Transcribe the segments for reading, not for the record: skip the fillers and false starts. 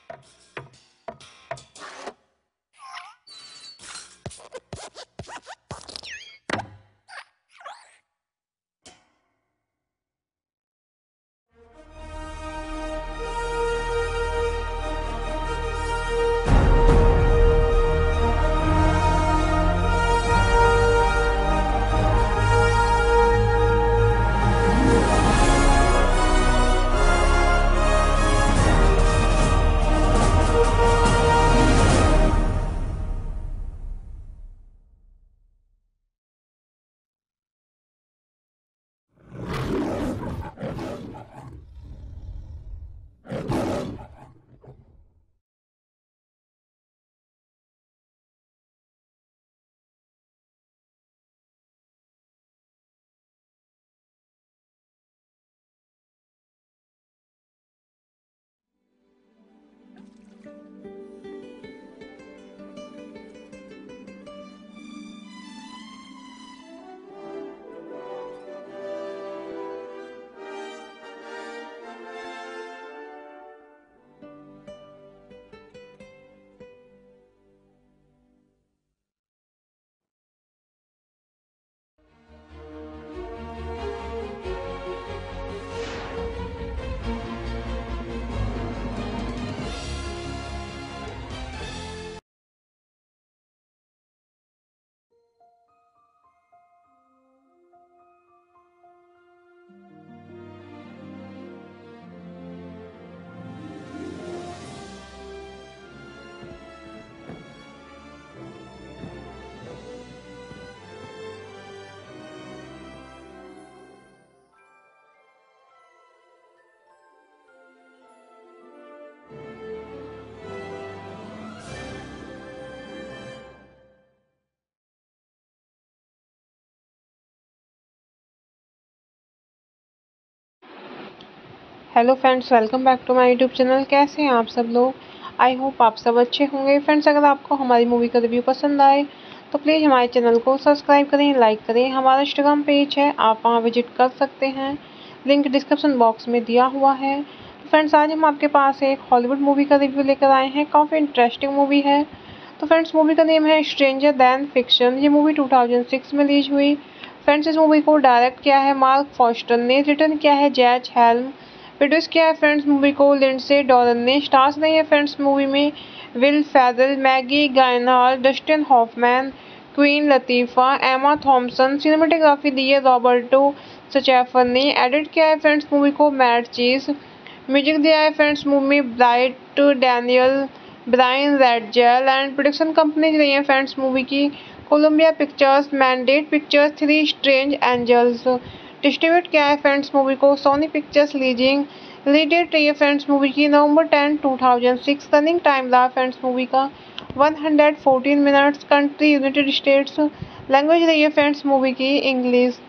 Hello friends, welcome back to my YouTube channel. कैसे हैं आप सब लोग? आई होप आप सब अच्छे होंगे। फ्रेंड्स, अगर आपको हमारी मूवी का रिव्यू पसंद आए तो प्लीज़ हमारे चैनल को सब्सक्राइब करें, लाइक करें। हमारा इंस्टाग्राम पेज है, आप वहां विजिट कर सकते हैं, लिंक डिस्क्रिप्शन बॉक्स में दिया हुआ है। तो फ्रेंड्स, आज हम आपके पास एक हॉलीवुड मूवी का रिव्यू लेकर आए हैं। काफ़ी इंटरेस्टिंग मूवी है। तो फ्रेंड्स, मूवी का नेम है स्ट्रेंजर दैन फिक्शन। ये मूवी 2006 में रिलीज हुई। फ्रेंड्स, इस मूवी को डायरेक्ट किया है मार्क फॉस्टर ने, रिटर्न किया है जैज हेल्म, प्रोड्यूस किया है फ्रेंड्स मूवी को लिंडसे डॉलन ने। स्टार्स नहीं है फ्रेंड्स मूवी में विल फेरल, मैगी गायनहार्ड, Dustin Hoffman, Queen Latifah, Emma Thompson. Cinematography दी है रॉबर्टो सचैफर ने। एडिट किया है फ्रेंड्स मूवी को मैट चीज। म्यूजिक दिया है फ्रेंड्स मूवी में bright Daniel, Brian Reitzell. And production company रही है फ्रेंड्स मूवी की Columbia Pictures, Mandate Pictures, Three Strange Angels. Distribute किया है फ्रेंड्स मूवी को Sony Pictures Releasing. Release date रही है फ्रेंड्स मूवी की नवंबर 10, 2006। रनिंग टाइम रहा फ्रेंड्स मूवी का 114 minutes. Country United States. Language रही है फ्रेंड्स मूवी की English.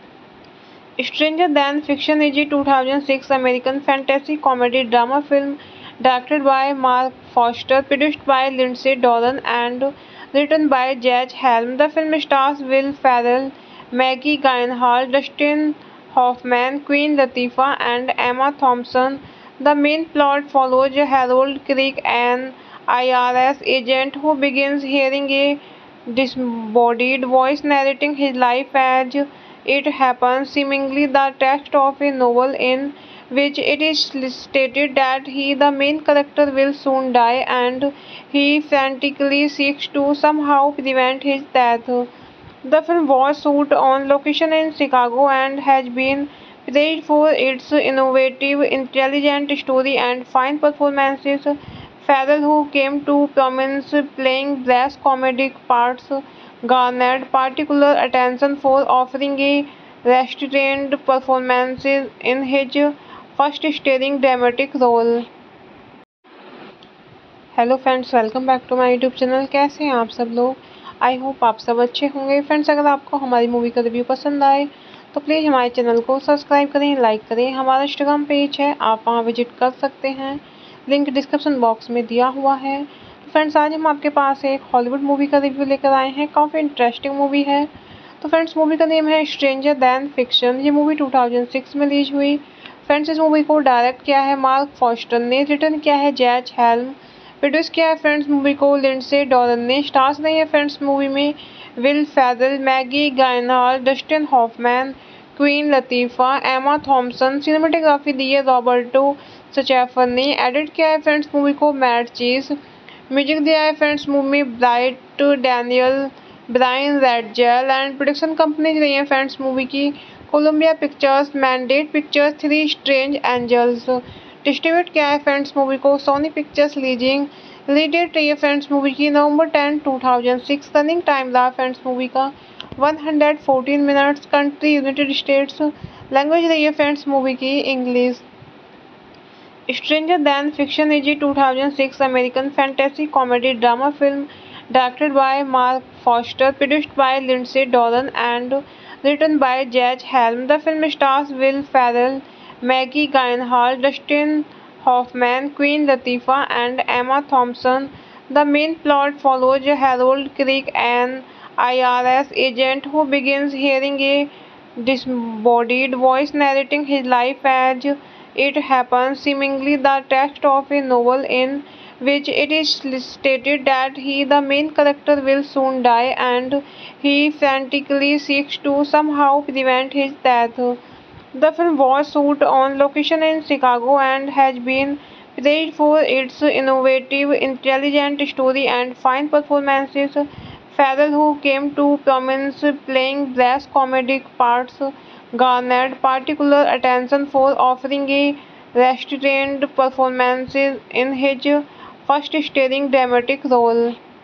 Stranger then fiction is a 2006 American fantasy comedy drama film directed by Mark Foster, produced by Lindsay Doran, and written by Judge Helm. The film stars Will Ferrell, Maggie Gyllenhaal, Dustin Hoffman, Queen Latifah, and Emma Thompson. The main plot follows Harold Crick, an IRS agent who begins hearing a disembodied voice narrating his life as it happens, seemingly the text of a novel in which it is stated that he, the main character, will soon die, and he frantically seeks to somehow prevent his death. The film was shot on location in Chicago and has been praised for its innovative, intelligent story and fine performances. Farrell, who came to prominence playing brass comedic parts, garnered particular attention for offering a restrained performance in his first starring dramatic role. Hello friends, welcome back to my YouTube channel. कैसे हैं आप सब लोग? I hope आप सब अच्छे होंगे। Friends, अगर आपको हमारी मूवी का रिव्यू पसंद आए तो प्लीज़ हमारे चैनल को सब्सक्राइब करें, लाइक करें। हमारा इंस्टाग्राम पेज है, आप वहां विजिट कर सकते हैं, लिंक डिस्क्रिप्शन बॉक्स में दिया हुआ है। तो फ्रेंड्स, आज हम आपके पास एक हॉलीवुड मूवी का रिव्यू लेकर आए हैं। काफ़ी इंटरेस्टिंग मूवी है। तो फ्रेंड्स, मूवी का नेम है स्ट्रेंजर दैन फिक्शन। ये मूवी 2006 में रिलीज हुई। फ्रेंड्स इस मूवी को डायरेक्ट किया है मार्क फॉस्टर ने, रिटर्न किया है जैज हेल्म, प्रोड्यूस किया है फ्रेंड्स मूवी को लिंडसे डॉलन ने। स्टार्स नहीं है फ्रेंड्स मूवी में विल फेरल, मैगी गायनहार्ड, Dustin Hoffman, Queen Latifah, Emma Thompson. Cinematography दी है रॉबर्टो सचैफर ने। एडिट किया है फ्रेंड्स मूवी को मैट चीज। म्यूजिक दिया है फ्रेंड्स मूवी में bright Daniel, Brian Reitzell and production company रही है फ्रेंड्स मूवी की Columbia Pictures, Mandate Pictures, Three Strange Angels. Distribute किया है फ्रेंड्स मूवी को Sony Pictures Releasing. Release date रही है फ्रेंड्स मूवी की नवंबर 10, 2006। रनिंग टाइम रहा फ्रेंड्स मूवी का 114 minutes. Country United States. Language रही है फ्रेंड्स मूवी की English. Stranger then fiction is 2006 American fantasy comedy drama film directed by Mark Foster, produced by Lindsay Doran and written by Judge Helm. The film stars Will Ferrell, Maggie Gyllenhaal, Dustin Hoffman, Queen Latifah, and Emma Thompson. The main plot follows Harold Crick, an IRS agent who begins hearing a disembodied voice narrating his life as it happens, seemingly the text of a novel in which it is stated that the main character, will soon die and he frantically seeks to somehow prevent his death. The film was shot on location in Chicago and has been praised for its innovative, intelligent story and fine performances. Farrell, who came to prominence playing brass comedic parts, garnered particular attention for offering a restrained performance in his first starring dramatic role.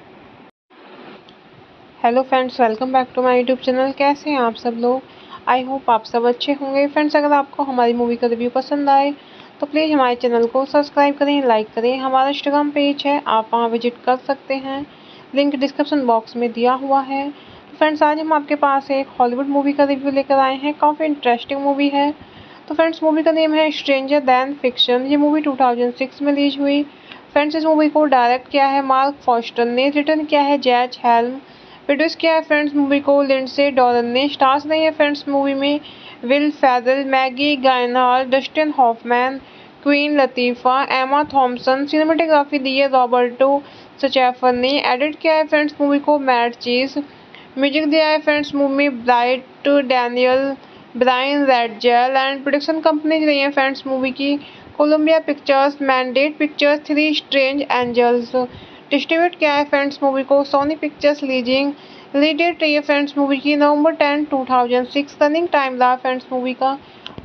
Hello friends, welcome back to my YouTube channel. कैसे हैं आप सब लोग? I hope आप सब अच्छे होंगे। Friends अगर आपको हमारी मूवी का रिव्यू पसंद आए तो प्लीज़ हमारे चैनल को सब्सक्राइब करें, लाइक करें। हमारा इंस्टाग्राम पेज है, आप वहां विजिट कर सकते हैं, लिंक डिस्क्रिप्शन बॉक्स में दिया हुआ है। तो फ्रेंड्स आज हम आपके पास एक हॉलीवुड मूवी का रिव्यू लेकर आए हैं। काफ़ी इंटरेस्टिंग मूवी है। तो फ्रेंड्स मूवी का नेम है स्ट्रेंजर दैन फिक्शन। ये मूवी 2006 में रिलीज हुई। फ्रेंड्स इस मूवी को डायरेक्ट किया है मार्क फॉस्टर ने, रिटर्न किया है जैज हेल्म, प्रोड्यूस किया है फ्रेंड्स मूवी को लिंडसे डॉलन ने। स्टार्स नहीं है फ्रेंड्स मूवी में विल फेरल, मैगी गायनहार्ड, Dustin Hoffman, Queen Latifah, Emma Thompson. Cinematography दी है रॉबर्टो सचैफर ने। एडिट किया है फ्रेंड्स मूवी को मैट चीज। म्यूजिक दिया है फ्रेंड्स मूवी में bright Daniel, Brian Reitzell and production company रही है फ्रेंड्स मूवी की Columbia Pictures, Mandate Pictures, Three Strange Angels. Distribute किया है फ्रेंड्स मूवी को Sony Pictures Releasing. Release date रही है फ्रेंड्स मूवी की नवंबर 10, 2006। रनिंग टाइम रहा फ्रेंड्स मूवी का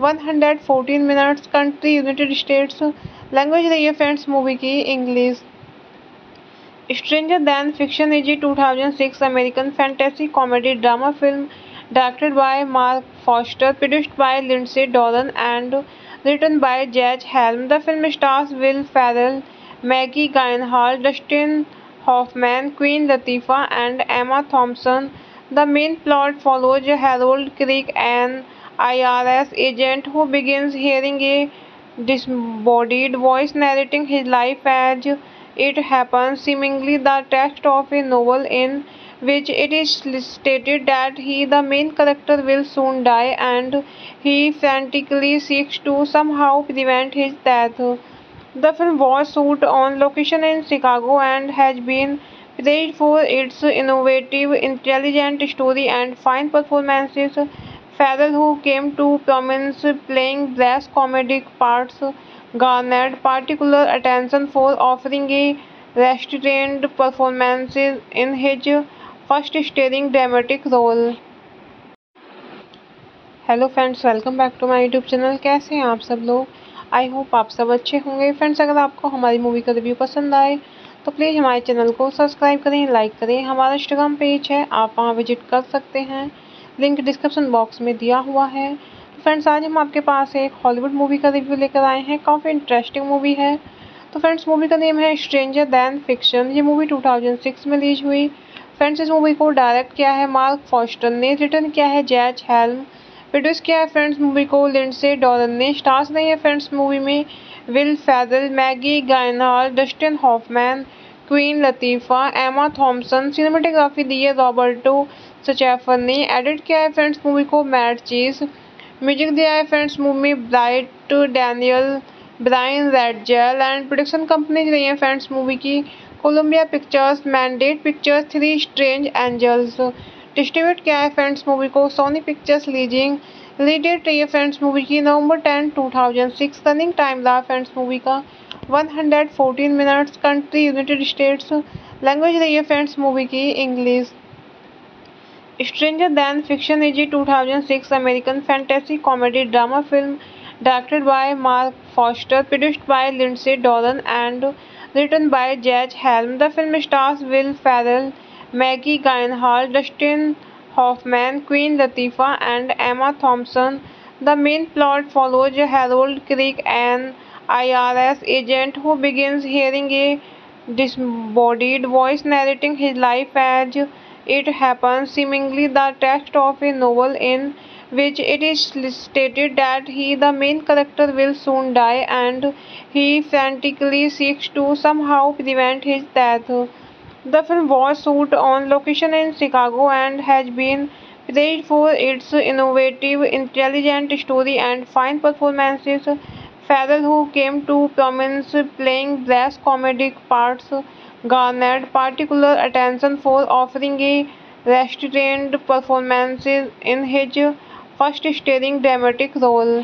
114 minutes. Country United States. Language रही है फ्रेंड्स मूवी की English. Stranger then fiction is 2006 American fantasy comedy drama film directed by Mark Foster, produced by Lindsay Doran and written by Judge Helm. The film stars Will Ferrell, Maggie Gyllenhaal, Dustin Hoffman, Queen Latifah, and Emma Thompson. The main plot follows Harold Crick, an IRS agent who begins hearing a disembodied voice narrating his life as it happens, seemingly the text of a novel in which it is stated that the main character, will soon die and he frantically seeks to somehow prevent his death. The film was shot on location in Chicago and has been praised for its innovative, intelligent story and fine performances. Farrell, who came to prominence playing brass comedic parts, garnered particular attention for offering a restrained performance in his first starring dramatic role. Hello friends, welcome back to my YouTube channel. कैसे हैं आप सब लोग? I hope आप सब अच्छे होंगे। Friends अगर आपको हमारी मूवी का रिव्यू पसंद आए तो प्लीज़ हमारे चैनल को सब्सक्राइब करें, लाइक करें। हमारा इंस्टाग्राम पेज है, आप वहां विजिट कर सकते हैं, लिंक डिस्क्रिप्शन बॉक्स में दिया हुआ है। तो फ्रेंड्स आज हम आपके पास एक हॉलीवुड मूवी का रिव्यू लेकर आए हैं। काफ़ी इंटरेस्टिंग मूवी है। तो फ्रेंड्स मूवी का नेम है स्ट्रेंजर दैन फिक्शन। ये मूवी 2006 में रिलीज हुई। फ्रेंड्स इस मूवी को डायरेक्ट किया है मार्क फॉस्टर ने, रिटर्न किया है जैज हेल्म, प्रोड्यूस किया है फ्रेंड्स मूवी को लिंडसे डॉलन ने। स्टार्स नहीं है फ्रेंड्स मूवी में विल फेरल, मैगी गायनहार्ड, Dustin Hoffman, Queen Latifah, Emma Thompson. Cinematography दी है रॉबर्टो सचैफर ने। एडिट किया है फ्रेंड्स मूवी को मैट चीज। म्यूजिक दिया है friends movie bright Daniel Brian Reitzell and production company रही है फ्रेंड्स मूवी की Columbia Pictures Mandate Pictures Three Strange Angels. Distribute किया है फ्रेंड्स मूवी को Sony Pictures Releasing. Release date रही है फ्रेंड्स मूवी की नवंबर 10, 2006। रनिंग टाइम रहा फ्रेंड्स मूवी का 114 minutes. Country United States. Language रही है फ्रेंड्स मूवी की English. Stranger Than Fiction is a 2006 American fantasy comedy drama film directed by Mark Foster, produced by Lindsay Doran, and written by Judge Helm. The film stars Will Ferrell, Maggie Gyllenhaal, Dustin Hoffman, Queen Latifah, and Emma Thompson. The main plot follows Harold Crick, an IRS agent who begins hearing a disembodied voice narrating his life as it happens, seemingly the text of a novel in which it is stated that he, the main character, will soon die and he frantically seeks to somehow prevent his death. The film was shot on location in Chicago and has been praised for its innovative, intelligent story and fine performances. Farrell, who came to prominence playing brass comedic parts, garnered particular attention for offering a restrained performance in his first starring dramatic role.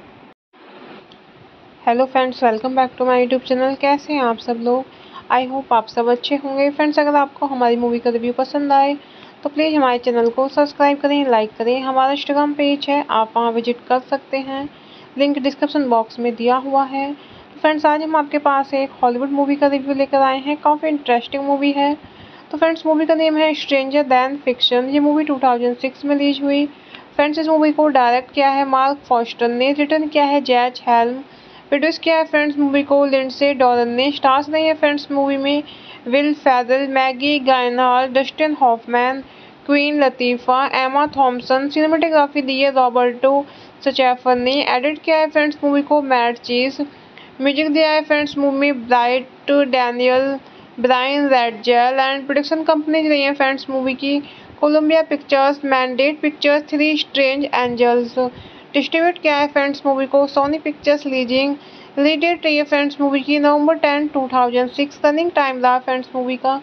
Hello friends, welcome back to my YouTube channel. कैसे हैं आप सब लोग? I hope आप सब अच्छे होंगे। Friends, अगर आपको हमारी मूवी का रिव्यू पसंद आए तो प्लीज़ हमारे चैनल को सब्सक्राइब करें, लाइक करें। हमारा इंस्टाग्राम पेज है, आप वहां विजिट कर सकते हैं, लिंक डिस्क्रिप्शन बॉक्स में दिया हुआ है। तो फ्रेंड्स, आज हम आपके पास एक हॉलीवुड मूवी का रिव्यू लेकर आए हैं। काफ़ी इंटरेस्टिंग मूवी है। तो फ्रेंड्स, मूवी का नेम है स्ट्रेंजर दैन फिक्शन। ये मूवी 2006 में रिलीज हुई। फ्रेंड्स, इस मूवी को डायरेक्ट किया है मार्क फॉस्टर ने, रिटर्न किया है जैज हेल्म, प्रोड्यूस किया है फ्रेंड्स मूवी को लिंडसे डॉरन ने। स्टार्स नहीं है फ्रेंड्स मूवी में Will Ferrell, Maggie Gyllenhaal, Dustin Hoffman, Queen Latifah, Emma Thompson. Cinematography दी है रॉबर्टो सचैफर ने। एडिट किया है फ्रेंड्स मूवी को मैट चीज। म्यूजिक दिया है friends movie bright Daniel Brian Reitzell and production company रही है फ्रेंड्स मूवी की Columbia Pictures Mandate Pictures Three Strange Angels. Distribute किया है फ्रेंड्स मूवी को Sony Pictures Releasing. Release date रही है फ्रेंड्स मूवी की नवंबर 10, 2006। रनिंग टाइम रहा फ्रेंड्स मूवी का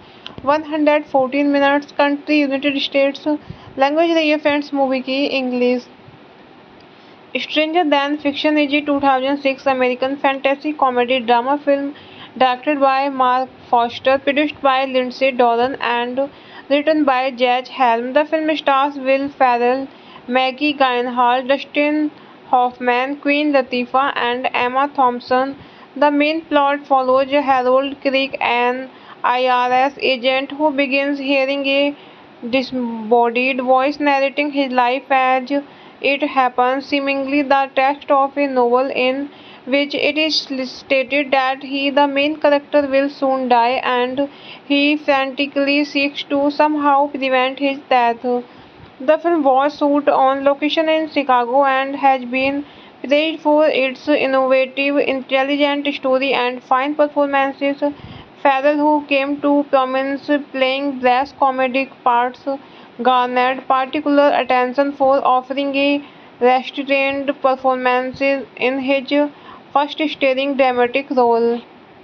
114 minutes. Country United States. Language रही है फ्रेंड्स मूवी की English. Stranger Than Fiction is a 2006 American fantasy comedy drama film directed by Mark Foster, produced by Lindsay Doran, and written by Judge Helm. The film stars Will Ferrell, Maggie Gyllenhaal, Dustin Hoffman, Queen Latifah, and Emma Thompson. The main plot follows Harold Crick, an IRS agent who begins hearing a disembodied voice narrating his life as it happens, seemingly the text of a novel in which it is stated that he, the main character, will soon die and he frantically seeks to somehow prevent his death. The film was shot on location in Chicago and has been praised for its innovative, intelligent story and fine performances. Farrell, who came to prominence playing brass comedic parts, garnered particular attention for offering a restrained performance in his first starring dramatic role.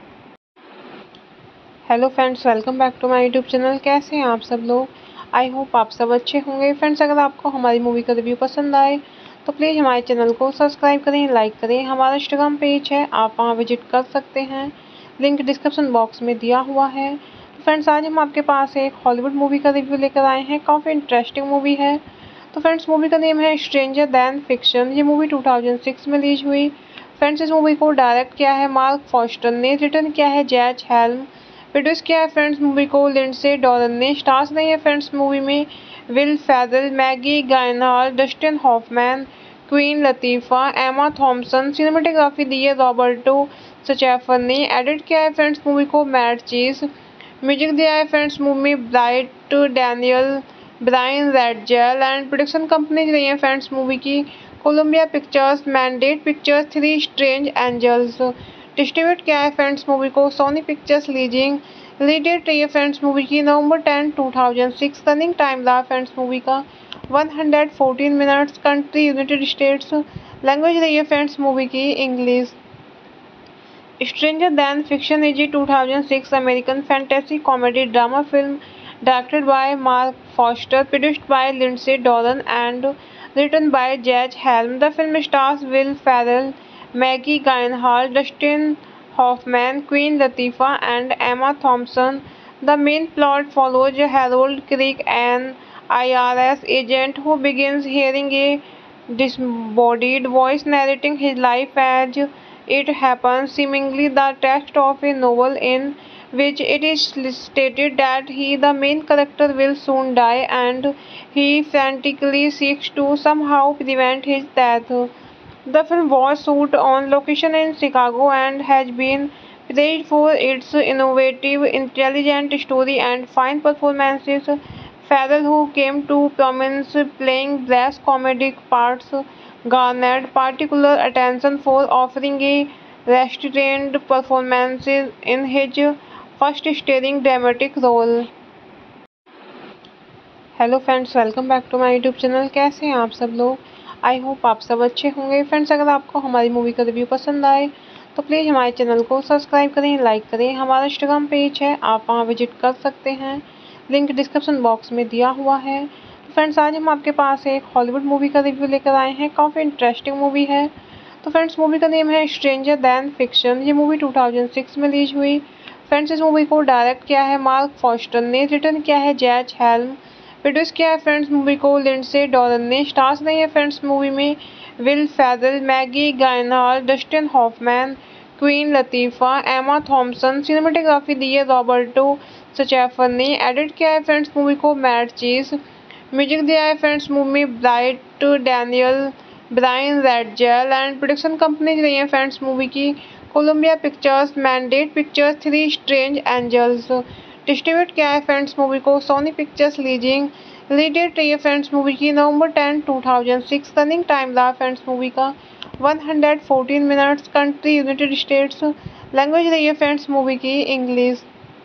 Hello friends, welcome back to my YouTube channel. कैसे हैं आप सब लोग? I hope आप सब अच्छे होंगे। Friends, अगर आपको हमारी मूवी का रिव्यू पसंद आए तो प्लीज़ हमारे चैनल को सब्सक्राइब करें, लाइक करें। हमारा इंस्टाग्राम पेज है, आप वहां विजिट कर सकते हैं, लिंक डिस्क्रिप्शन बॉक्स में दिया हुआ है। तो फ्रेंड्स, आज हम आपके पास एक हॉलीवुड मूवी का रिव्यू लेकर आए हैं। काफ़ी इंटरेस्टिंग मूवी है। तो फ्रेंड्स, मूवी का नेम है स्ट्रेंजर दैन फिक्शन। ये मूवी 2006 में रिलीज हुई। फ्रेंड्स, इस मूवी को डायरेक्ट किया है मार्क फॉस्टर ने, रिटर्न किया है जैज हेल्म, प्रोड्यूस किया है फ्रेंड्स मूवी को लिंडसे डॉरन ने। स्टार्स नहीं है फ्रेंड्स मूवी में Will Ferrell, Maggie Gyllenhaal, Dustin Hoffman, Queen Latifah, Emma Thompson. Cinematography दी है रॉबर्टो सचैफर ने। एडिट किया है फ्रेंड्स मूवी को मैट चीज। म्यूजिक दिया है friends movie bright Daniel Brian Reitzell and production company रही है फ्रेंड्स मूवी की Columbia Pictures Mandate Pictures Three Strange Angels. Distribute किया है फ्रेंड्स मूवी को Sony Pictures Releasing. Release date रही है फ्रेंड्स मूवी की नवंबर 10, 2006। रनिंग टाइम रहा फ्रेंड्स मूवी का 114 minutes. Country United States. Language रही है फ्रेंड्स मूवी की English. Stranger Than Fiction is a 2006 American fantasy comedy drama film directed by Mark Foster, produced by Lindsay Doran, and written by Judge Helm. The film stars Will Ferrell, Maggie Gyllenhaal, Dustin Hoffman, Queen Latifah, and Emma Thompson. The main plot follows Harold Crick, an IRS agent who begins hearing a disembodied voice narrating his life as it happens, seemingly the text of a novel in which it is stated that he, the main character, will soon die, and he frantically seeks to somehow prevent his death. The film was shot on location in Chicago and has been praised for its innovative, intelligent story and fine performances. Farrell, who came to prominence playing brass comedic parts, garnered particular attention for offering a restrained performance in his first starring dramatic role. Hello friends, welcome back to my YouTube channel. कैसे हैं आप सब लोग? I hope आप सब अच्छे होंगे। Friends, अगर आपको हमारी मूवी का रिव्यू पसंद आए तो प्लीज़ हमारे चैनल को सब्सक्राइब करें, लाइक करें। हमारा इंस्टाग्राम पेज है, आप वहां विजिट कर सकते हैं, लिंक डिस्क्रिप्शन बॉक्स में दिया हुआ है। तो फ्रेंड्स, आज हम आपके पास एक हॉलीवुड मूवी का रिव्यू लेकर आए हैं। काफ़ी इंटरेस्टिंग मूवी है। तो फ्रेंड्स, मूवी का नेम है स्ट्रेंजर दैन फिक्शन। ये मूवी 2006 में रिलीज हुई। फ्रेंड्स, इस मूवी को डायरेक्ट किया है मार्क फॉस्टर ने, रिटर्न किया है जैज हेल्म, प्रोड्यूस किया है फ्रेंड्स मूवी को लिंडसे डॉरन ने। स्टार्स नहीं है फ्रेंड्स मूवी में Will Ferrell, Maggie Gyllenhaal, Dustin Hoffman, Queen Latifah, Emma Thompson. Cinematography दी है रॉबर्टो सचैफर ने। एडिट किया है फ्रेंड्स मूवी को मैट चीज। म्यूजिक दिया है फ्रेंड्स मूवी में bright Daniel, Brian Reitzell, and production company रही है फ्रेंड्स मूवी की Columbia Pictures, Mandate Pictures, Three Strange Angels. Distribute किया है फ्रेंड्स मूवी को Sony Pictures Releasing. Release date रही है फ्रेंड्स मूवी की नवंबर 10, 2006। रनिंग टाइम रहा फ्रेंड्स मूवी का 114 minutes. Country United States. Language रही है फ्रेंड्स मूवी की English.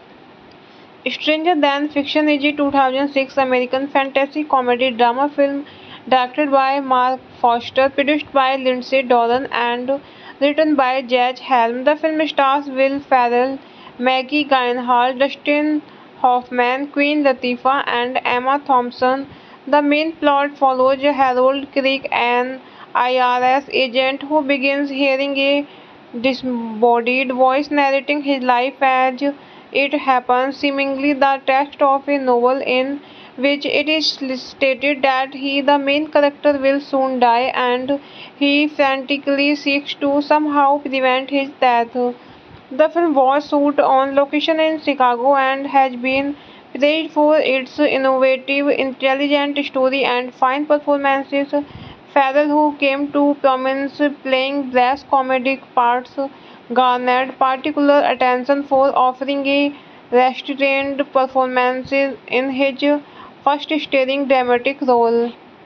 Stranger then fiction is a 2006 American fantasy comedy drama film directed by Mark Foster, produced by Lindsay Doran, and written by Judge Helm. The film stars Will Ferrell, Maggie Gyllenhaal, Dustin Hoffman, Queen Latifah, and Emma Thompson. The main plot follows Harold Crick, an IRS agent who begins hearing a disembodied voice narrating his life as it happens, seemingly the text of a novel in which it is stated that he, the main character, will soon die, and he frantically seeks to somehow prevent his death. The film was shot on location in Chicago and has been praised for its innovative, intelligent story and fine performances. Farrell, who came to prominence playing brass comedic parts, garnered particular attention for offering a restrained performance in his first starring dramatic role.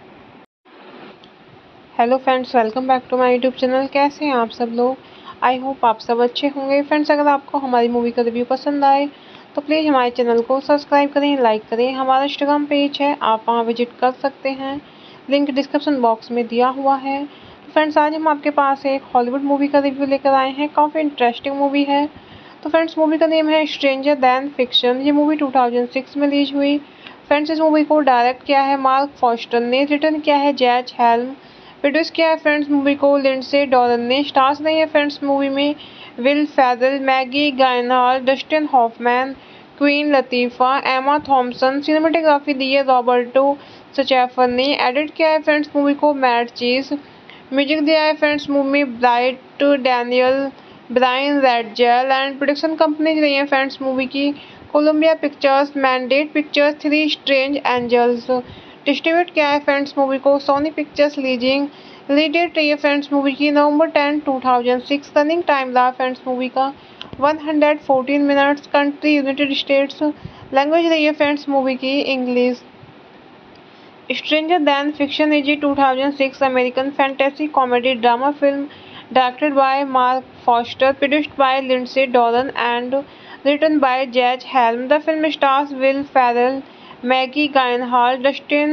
Hello friends, welcome back to my YouTube channel. कैसे हैं आप सब लोग? I hope आप सब अच्छे होंगे। Friends, अगर आपको हमारी मूवी का रिव्यू पसंद आए तो प्लीज़ हमारे चैनल को सब्सक्राइब करें, लाइक करें। हमारा इंस्टाग्राम पेज है, आप वहां विजिट कर सकते हैं, लिंक डिस्क्रिप्शन बॉक्स में दिया हुआ है। तो फ्रेंड्स, आज हम आपके पास एक हॉलीवुड मूवी का रिव्यू लेकर आए हैं। काफ़ी इंटरेस्टिंग मूवी है। तो फ्रेंड्स, मूवी का नेम है स्ट्रेंजर दैन फिक्शन। ये मूवी 2006 में रिलीज हुई। फ्रेंड्स, इस मूवी को डायरेक्ट किया है मार्क फॉस्टर ने, रिटर्न किया है जैज हेल्म, प्रोड्यूस किया है फ्रेंड्स मूवी को लिंडसे डॉरन ने। स्टार्स नहीं है फ्रेंड्स मूवी में Will Ferrell, Maggie Gyllenhaal, Dustin Hoffman, Queen Latifah, Emma Thompson. Cinematography दी है रॉबर्टो सचैफर ने। एडिट किया है फ्रेंड्स मूवी को मैट चीज। म्यूजिक दिया है फ्रेंड्स मूवी में bright Daniel, Brian Reitzell, and production company रही है फ्रेंड्स मूवी की Columbia Pictures, Mandate Pictures, Three Strange Angels. Distribute किया है फ्रेंड्स मूवी को Sony Pictures Releasing. Release date रही है फ्रेंड्स मूवी की नवंबर 10, 2006। रनिंग टाइम रहा फ्रेंड्स मूवी का 114 minutes. Country United States. Language रही है फ्रेंड्स मूवी की English. Stranger then fiction is a 2006 American fantasy comedy drama film directed by Mark Foster, produced by Lindsay Doran, and written by Judge Helm. The film stars Will Ferrell, Maggie Gyllenhaal, Dustin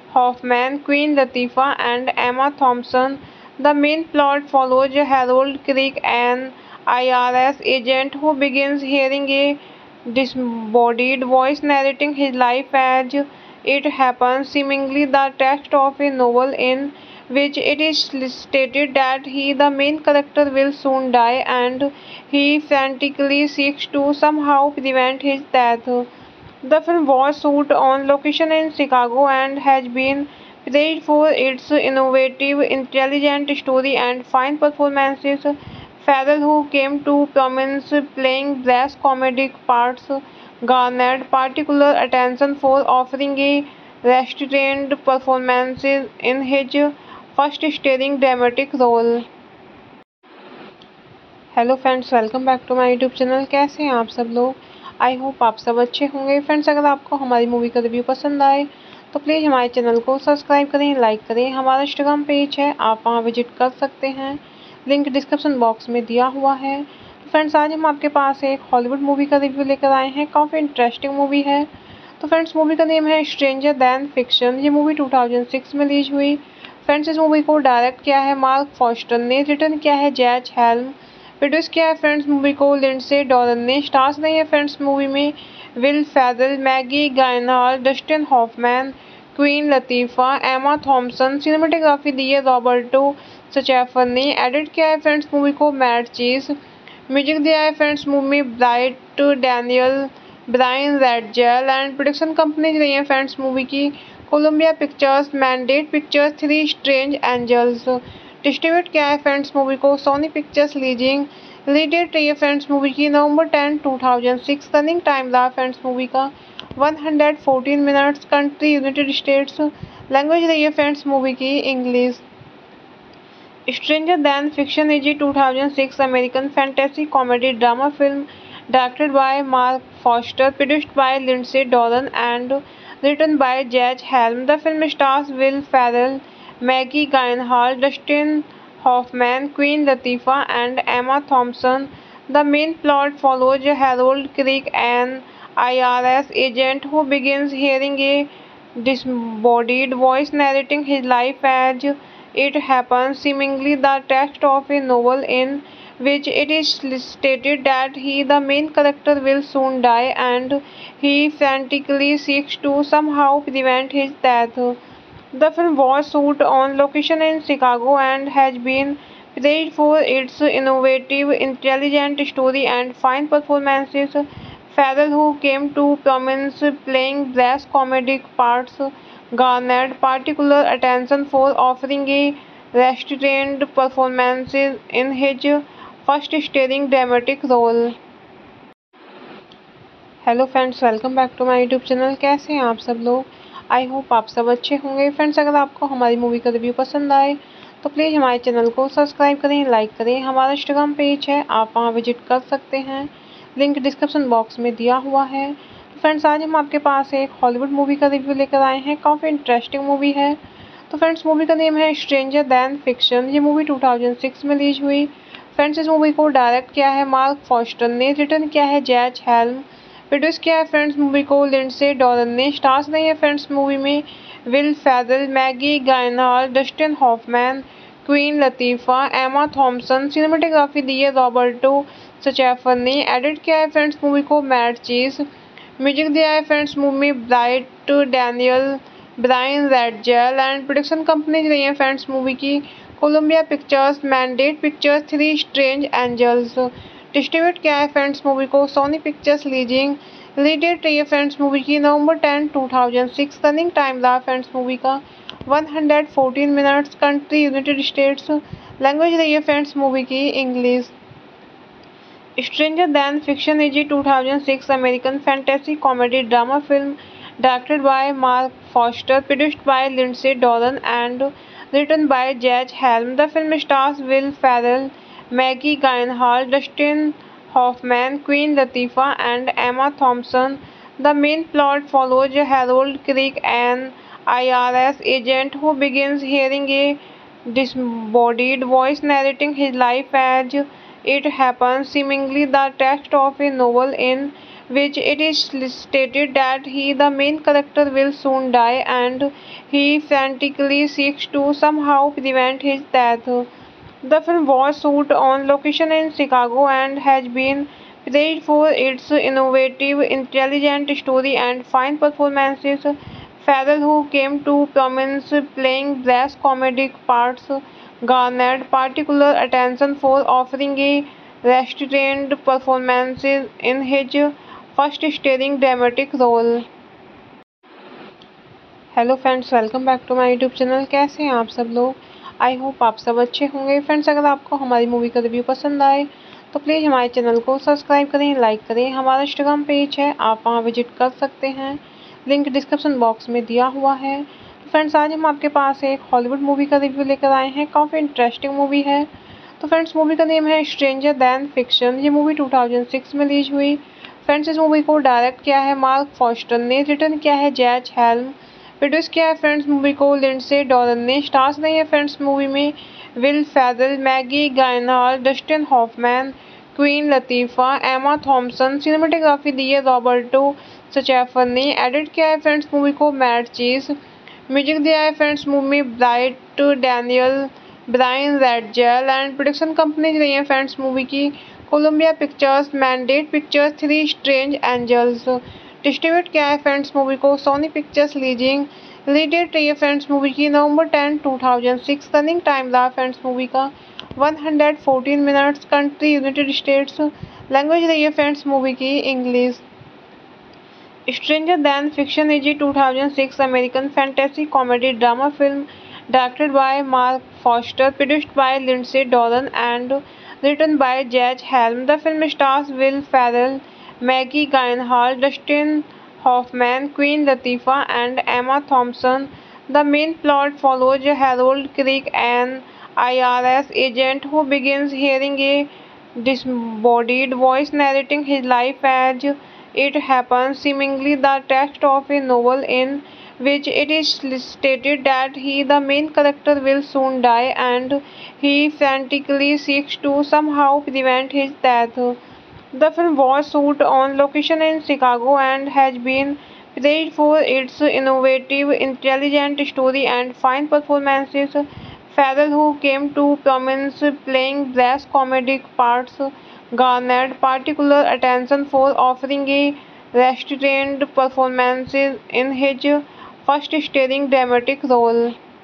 Hoffman, Queen Latifah, and Emma Thompson. The main plot follows Harold Crick, an IRS agent who begins hearing a disembodied voice narrating his life as it happens, seemingly the text of a novel in which it is stated that he, the main character, will soon die, and he frantically seeks to somehow prevent his death. The film was shot on location in Chicago and has been praised for its innovative, intelligent story and fine performances. Farrell, who came to prominence playing brass comedic parts, garnered particular attention for offering a restrained performance in his first starring dramatic role. Hello friends, welcome back to my YouTube channel. कैसे हैं आप सब लोग? I hope आप सब अच्छे होंगे। Friends, अगर आपको हमारी मूवी का रिव्यू पसंद आए तो प्लीज़ हमारे चैनल को सब्सक्राइब करें, लाइक करें। हमारा इंस्टाग्राम पेज है, आप वहां विजिट कर सकते हैं, लिंक डिस्क्रिप्शन बॉक्स में दिया हुआ है। तो फ्रेंड्स, आज हम आपके पास एक हॉलीवुड मूवी का रिव्यू लेकर आए हैं। काफ़ी इंटरेस्टिंग मूवी है। तो फ्रेंड्स, मूवी का नेम है स्ट्रेंजर दैन फिक्शन। ये मूवी 2006 में रिलीज हुई। फ्रेंड्स, इस मूवी को डायरेक्ट किया है मार्क फॉस्टर ने, रिटर्न किया है जैज हेल्म, प्रोड्यूस किया है फ्रेंड्स मूवी को लिंडसे डॉलन ने। स्टार्स नहीं है फ्रेंड्स मूवी में विल फेरल, मैगी गायनहार्ड, Dustin Hoffman, Queen Latifah, Emma Thompson. Cinematography दी है रॉबर्टो सचैफर ने। एडिट किया है फ्रेंड्स मूवी को मैट चीज। म्यूजिक दिया है फ्रेंड्स मूवी में bright Daniel, Brian Reitzell. And production company रही है फ्रेंड्स मूवी की Columbia Pictures, Mandate Pictures, Three Strange Angels. Distribute किया है फ्रेंड्स मूवी को Sony Pictures Releasing. Release date रही है फ्रेंड्स मूवी की नवंबर 10, 2006। रनिंग टाइम रहा फ्रेंड्स मूवी का 114 minutes. Country United States. Language रही है फ्रेंड्स मूवी की English. Stranger then fiction is 2006 American fantasy comedy drama film directed by Mark Foster, produced by Lindsay Doran, and written by Judge Helm. The film stars Will Ferrell, Maggie Gyllenhaal, Dustin Hoffman, Queen Latifah, and Emma Thompson. The main plot follows Harold Crick, an IRS agent who begins hearing a disembodied voice narrating his life as it happens, seemingly the text of a novel in which it is stated that he, the main character, will soon die, and he frantically seeks to somehow prevent his death. The film was shot on location in Chicago and has been praised for its innovative, intelligent story and fine performances. Farrell, who came to prominence playing brass comedic parts, garnered particular attention for offering a restrained performance in his first starring dramatic role. Hello friends, welcome back to my YouTube channel. कैसे हैं आप सब लोग? I hope आप सब अच्छे होंगे। Friends, अगर आपको हमारी मूवी का रिव्यू पसंद आए तो प्लीज़ हमारे चैनल को सब्सक्राइब करें, लाइक करें। हमारा इंस्टाग्राम पेज है, आप वहां विजिट कर सकते हैं, लिंक डिस्क्रिप्शन बॉक्स में दिया हुआ है। तो फ्रेंड्स, आज हम आपके पास एक हॉलीवुड मूवी का रिव्यू लेकर आए हैं। काफ़ी इंटरेस्टिंग मूवी है। तो फ्रेंड्स, मूवी का नेम है स्ट्रेंजर दैन फिक्शन। ये मूवी 2006 में रिलीज हुई। फ्रेंड्स, इस मूवी को डायरेक्ट किया है मार्क फॉस्टर ने, रिटर्न किया है जैज हेल्म, प्रोड्यूस किया है फ्रेंड्स मूवी को लिंडसे डॉलन ने। स्टार्स नहीं है फ्रेंड्स मूवी में विल फेरल, मैगी गायनहार्ड, Dustin Hoffman, Queen Latifah, Emma Thompson. Cinematography दी है रॉबर्टो सचैफर ने। एडिट किया है फ्रेंड्स मूवी को मैट चीज। म्यूजिक दिया है फ्रेंड्स मूवी में bright Daniel, Brian Reitzell. And production company रही है फ्रेंड्स मूवी की Columbia Pictures, Mandate Pictures, Three Strange Angels. Distribute किया है फ्रेंड्स मूवी को Sony Pictures Releasing. Release date रही है फ्रेंड्स मूवी की नवंबर 10, 2006। रनिंग टाइम रहा फ्रेंड्स मूवी का 114 minutes. Country United States. Language रही है फ्रेंड्स मूवी की English. Stranger then fiction is 2006 American fantasy comedy drama film directed by Mark Foster, produced by Lindsay Doran, and written by Judge Helm. The film stars Will Ferrell, Maggie Gyllenhaal, Dustin Hoffman, Queen Latifah, and Emma Thompson. The main plot follows Harold Crick, an IRS agent who begins hearing a disembodied voice narrating his life as it happens, seemingly the text of a novel in which it is stated that the main character, will soon die, and he frantically seeks to somehow prevent his death. The film was shot on location in Chicago and has been praised for its innovative, intelligent story and fine performances. Farrell, who came to prominence playing brass comedic parts, garnered particular attention for offering a restrained performance in his first starring dramatic role. Hello friends, welcome back to my YouTube channel. कैसे हैं आप सब लोग? I hope आप सब अच्छे होंगे। Friends, अगर आपको हमारी मूवी का रिव्यू पसंद आए तो प्लीज़ हमारे चैनल को सब्सक्राइब करें, लाइक करें। हमारा इंस्टाग्राम पेज है, आप वहां विजिट कर सकते हैं, लिंक डिस्क्रिप्शन बॉक्स में दिया हुआ है। तो फ्रेंड्स, आज हम आपके पास एक हॉलीवुड मूवी का रिव्यू लेकर आए हैं। काफ़ी इंटरेस्टिंग मूवी है। तो फ्रेंड्स, मूवी का नेम है स्ट्रेंजर दैन फिक्शन। ये मूवी 2006 में रिलीज हुई। फ्रेंड्स, इस मूवी को डायरेक्ट किया है मार्क फॉस्टर ने, रिटर्न किया है जैज हेल्म, प्रोड्यूस किया है फ्रेंड्स मूवी को लिंडसे डॉलन ने। स्टार्स नहीं है फ्रेंड्स मूवी में विल फेरल, मैगी गायनहार्ड, Dustin Hoffman, Queen Latifah, Emma Thompson. Cinematography दी है रॉबर्टो सचैफर ने। एडिट किया है फ्रेंड्स मूवी को मैट चीज। म्यूजिक दिया है फ्रेंड्स मूवी में bright Daniel, Brian Reitzell. And production company रही है फ्रेंड्स मूवी की Columbia Pictures, Mandate Pictures, Three Strange Angels. Distribute किया है फ्रेंड्स मूवी को Sony Pictures Releasing. Release date रही है फ्रेंड्स मूवी की नवंबर 10, 2006। रनिंग टाइम रहा फ्रेंड्स मूवी का 114 minutes. Country United States. Language रही है फ्रेंड्स मूवी की English. Stranger then fiction is 2006 American fantasy comedy drama film directed by Mark Foster, produced by Lindsay Doran, and written by Judge Helm. The film stars Will Ferrell, Maggie Gyllenhaal, Dustin Hoffman, Queen Latifah, and Emma Thompson. The main plot follows Harold Crick, an IRS agent who begins hearing a disembodied voice narrating his life as it happens, seemingly the text of a novel in which it is stated that the main character, will soon die, and he frantically seeks to somehow prevent his death. The film was shot on location in Chicago and has been praised for its innovative, intelligent story and fine performances. Farrell, who came to prominence playing brass comedic parts, garnered particular attention for offering a restrained performance in his first starring dramatic role.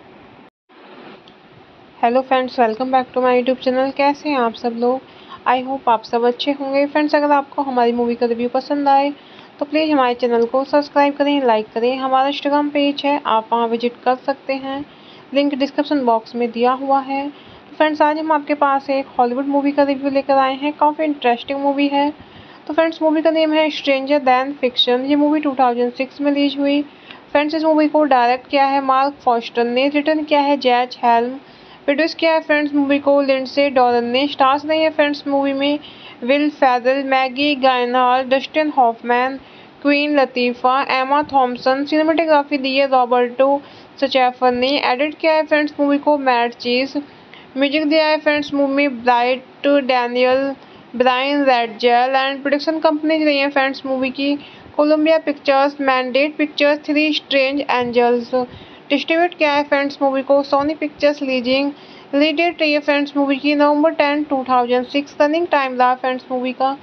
Hello friends, welcome back to my YouTube channel. कैसे हैं आप सब लोग? I hope आप सब अच्छे होंगे। Friends, अगर आपको हमारी मूवी का रिव्यू पसंद आए तो प्लीज़ हमारे चैनल को सब्सक्राइब करें, लाइक करें। हमारा इंस्टाग्राम पेज है, आप वहां विजिट कर सकते हैं, लिंक डिस्क्रिप्शन बॉक्स में दिया हुआ है। तो फ्रेंड्स, आज हम आपके पास एक हॉलीवुड मूवी का रिव्यू लेकर आए हैं। काफ़ी इंटरेस्टिंग मूवी है। तो फ्रेंड्स, मूवी का नेम है स्ट्रेंजर दैन फिक्शन। ये मूवी 2006 में रिलीज हुई। फ्रेंड्स, इस मूवी को डायरेक्ट किया है मार्क फॉस्टर ने, रिटर्न किया है जैज हेल्म, प्रोड्यूस किया है फ्रेंड्स मूवी को लिंडसे डॉलन ने। स्टार्स नहीं है फ्रेंड्स मूवी में विल फेरल, मैगी गायनहार्ड, Dustin Hoffman, Queen Latifah, Emma Thompson. Cinematography दी है रॉबर्टो सचैफर ने। एडिट किया है फ्रेंड्स मूवी को मैट चीज। म्यूजिक दिया है फ्रेंड्स मूवी में bright Daniel, Brian Reitzell. And production company रही है फ्रेंड्स मूवी की Columbia Pictures, Mandate Pictures, Three Strange Angels. Distribute किया है फ्रेंड्स मूवी को Sony Pictures Releasing. Release date रही है फ्रेंड्स मूवी की नवंबर 10, 2006। रनिंग टाइम रहा फ्रेंड्स मूवी का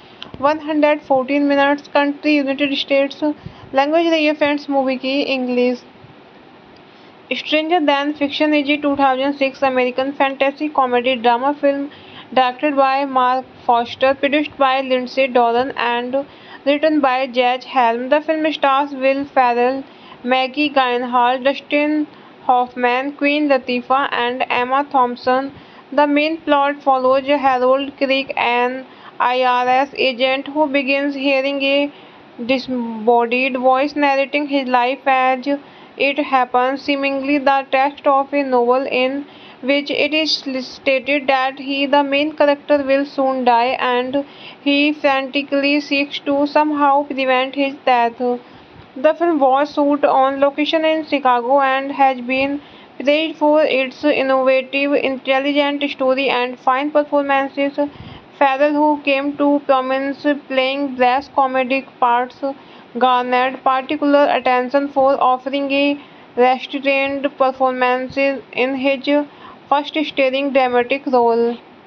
114 minutes. Country United States. Language रही है फ्रेंड्स मूवी की English. Stranger then fiction is 2006 American fantasy comedy drama film directed by Mark Foster, produced by Lindsay Doran, and written by Judge Helm. The film stars Will Ferrell, Maggie Gyllenhaal, Dustin Hoffman, Queen Latifah, and Emma Thompson. The main plot follows Harold Crick, an IRS agent who begins hearing a disembodied voice narrating his life as it happens, seemingly the text of a novel in which it is stated that the main character, will soon die, and he frantically seeks to somehow prevent his death. The film was shot on location in Chicago and has been praised for its innovative, intelligent story and fine performances. Farrell, who came to prominence playing brass comedic parts, garnered particular attention for offering a restrained performance in his first starring dramatic role.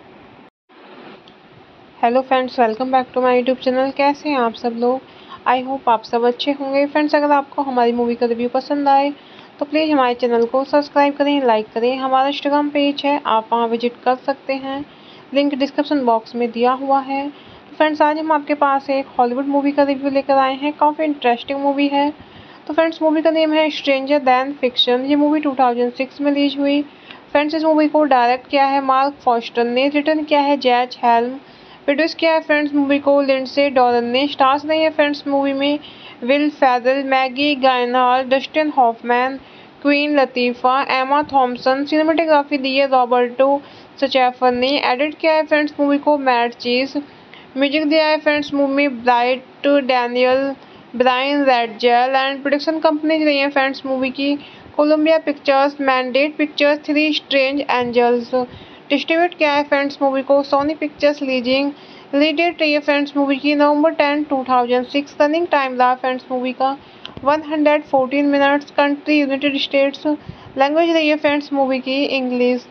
Hello friends, welcome back to my YouTube channel. कैसे हैं आप सब लोग? I hope आप सब अच्छे होंगे। Friends, अगर आपको हमारी मूवी का रिव्यू पसंद आए तो प्लीज़ हमारे चैनल को सब्सक्राइब करें, लाइक करें। हमारा इंस्टाग्राम पेज है, आप वहां विजिट कर सकते हैं, लिंक डिस्क्रिप्शन बॉक्स में दिया हुआ है। तो फ्रेंड्स, आज हम आपके पास एक हॉलीवुड मूवी का रिव्यू लेकर आए हैं। काफ़ी इंटरेस्टिंग मूवी है। तो फ्रेंड्स, मूवी का नेम है स्ट्रेंजर दैन फिक्शन। ये मूवी 2006 में रिलीज हुई। फ्रेंड्स, इस मूवी को डायरेक्ट किया है मार्क फॉस्टर ने, रिटर्न किया है जैज हेल्म, प्रोड्यूस किया है फ्रेंड्स मूवी को लिंडसे डॉलन ने। स्टार्स नहीं है फ्रेंड्स मूवी में विल फेरल, मैगी गायनहार्ड, Dustin Hoffman, Queen Latifah, Emma Thompson. Cinematography दी है रॉबर्टो सचैफर ने। एडिट किया है फ्रेंड्स मूवी को मैट चीज। म्यूजिक दिया है फ्रेंड्स मूवी में bright Daniel, Brian Reitzell. And production company रही है फ्रेंड्स मूवी की Columbia Pictures, Mandate Pictures, Three Strange Angels. Distribute किया है फ्रेंड्स मूवी को Sony Pictures Releasing. Release date रही है फ्रेंड्स मूवी की नवंबर 10, 2006। रनिंग टाइम रहा फ्रेंड्स मूवी का 114 minutes. Country United States. Language रही है फ्रेंड्स मूवी की English.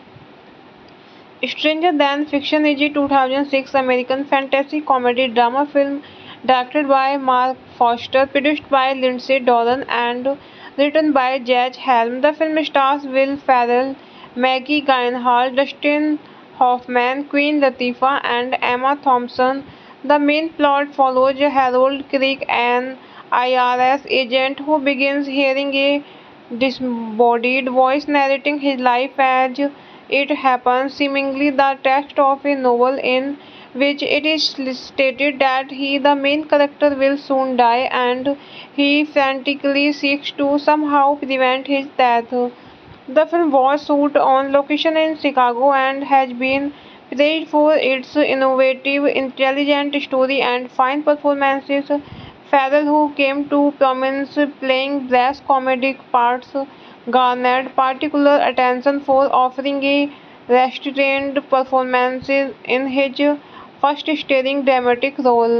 Stranger then fiction is 2006 American fantasy comedy drama film directed by Mark Foster, produced by Lindsay Doran and written by Judge Helm. The film stars Will Ferrell, Maggie Gyllenhaal, Dustin Hoffman, Queen Latifah, and Emma Thompson. The main plot follows Harold Crick, an IRS agent who begins hearing a disembodied voice narrating his life as it happens, seemingly the text of a novel in which it is stated that he, the main character, will soon die, and he frantically seeks to somehow prevent his death. The film was shot on location in Chicago and has been praised for its innovative, intelligent story and fine performances. Farrell, who came to prominence playing brass comedic parts, garnered particular attention for offering a restrained performance in his first starring dramatic role.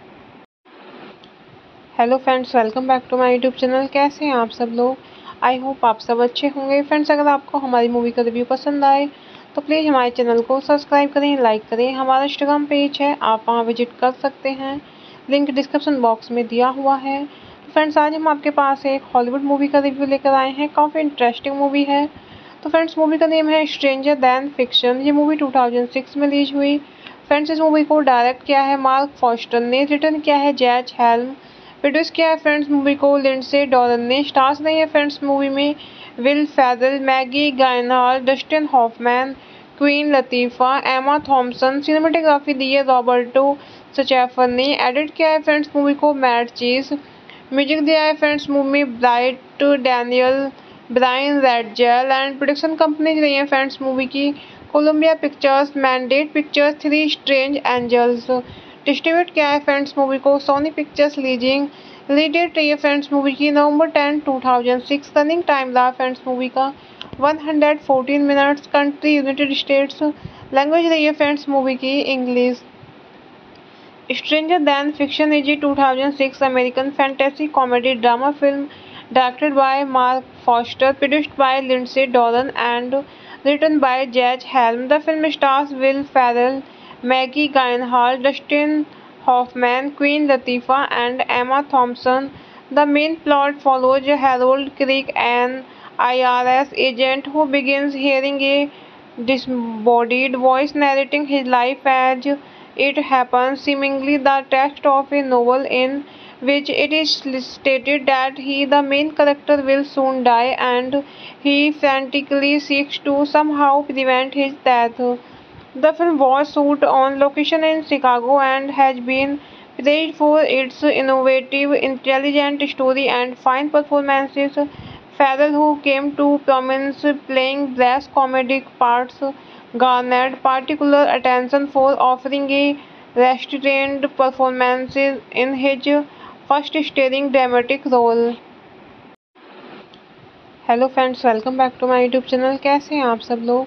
Hello friends, welcome back to my YouTube channel. कैसे हैं आप सब लोग? I hope आप सब अच्छे होंगे। Friends, अगर आपको हमारी मूवी का रिव्यू पसंद आए तो प्लीज़ हमारे चैनल को सब्सक्राइब करें, लाइक करें। हमारा इंस्टाग्राम पेज है, आप वहां विजिट कर सकते हैं, लिंक डिस्क्रिप्शन बॉक्स में दिया हुआ है। तो फ्रेंड्स, आज हम आपके पास एक हॉलीवुड मूवी का रिव्यू लेकर आए हैं। काफ़ी इंटरेस्टिंग मूवी है। तो फ्रेंड्स, मूवी का नेम है स्ट्रेंजर दैन फिक्शन। ये मूवी 2006 में रिलीज हुई। फ्रेंड्स, इस मूवी को डायरेक्ट किया है मार्क फॉस्टर ने, रिटर्न किया है जैज हेल्म, प्रोड्यूस किया है फ्रेंड्स मूवी को लिंडसे डॉलन ने। स्टार्स नहीं है फ्रेंड्स मूवी में विल फेरल, मैगी गायनहार्ड, Dustin Hoffman, Queen Latifah, Emma Thompson. Cinematography दी है रॉबर्टो सचैफर ने। एडिट किया है फ्रेंड्स मूवी को मैट चीज। म्यूजिक दिया है फ्रेंड्स मूवी में bright Daniel, Brian Reitzell. And production company रही है फ्रेंड्स मूवी की Columbia Pictures, Mandate Pictures, Three Strange Angels. Distribute किया है फ्रेंड्स मूवी को Sony Pictures Releasing. Release date रही है फ्रेंड्स मूवी की नवंबर 10, 2006। रनिंग टाइम रहा फ्रेंड्स मूवी का 114 minutes. Country United States. Language रही है फ्रेंड्स मूवी की English. Stranger then fiction is 2006 American fantasy comedy drama film directed by Mark Foster, produced by Lindsay Doran and written by Judge Helm. The film stars Will Ferrell, Maggie Gyllenhaal, Dustin Hoffman, Queen Latifah, and Emma Thompson. The main plot follows Harold Crick, an IRS agent who begins hearing a disembodied voice narrating his life as it happens, seemingly the text of a novel in which it is stated that he, the main character, will soon die, and he frantically seeks to somehow prevent his death. The film was shot on location in Chicago and has been praised for its innovative, intelligent story and fine performances. Farrell, who came to prominence playing brass comedic parts, garnered particular attention for offering a restrained performance in his first starring dramatic role. Hello friends, welcome back to my YouTube channel. कैसे हैं आप सब लोग?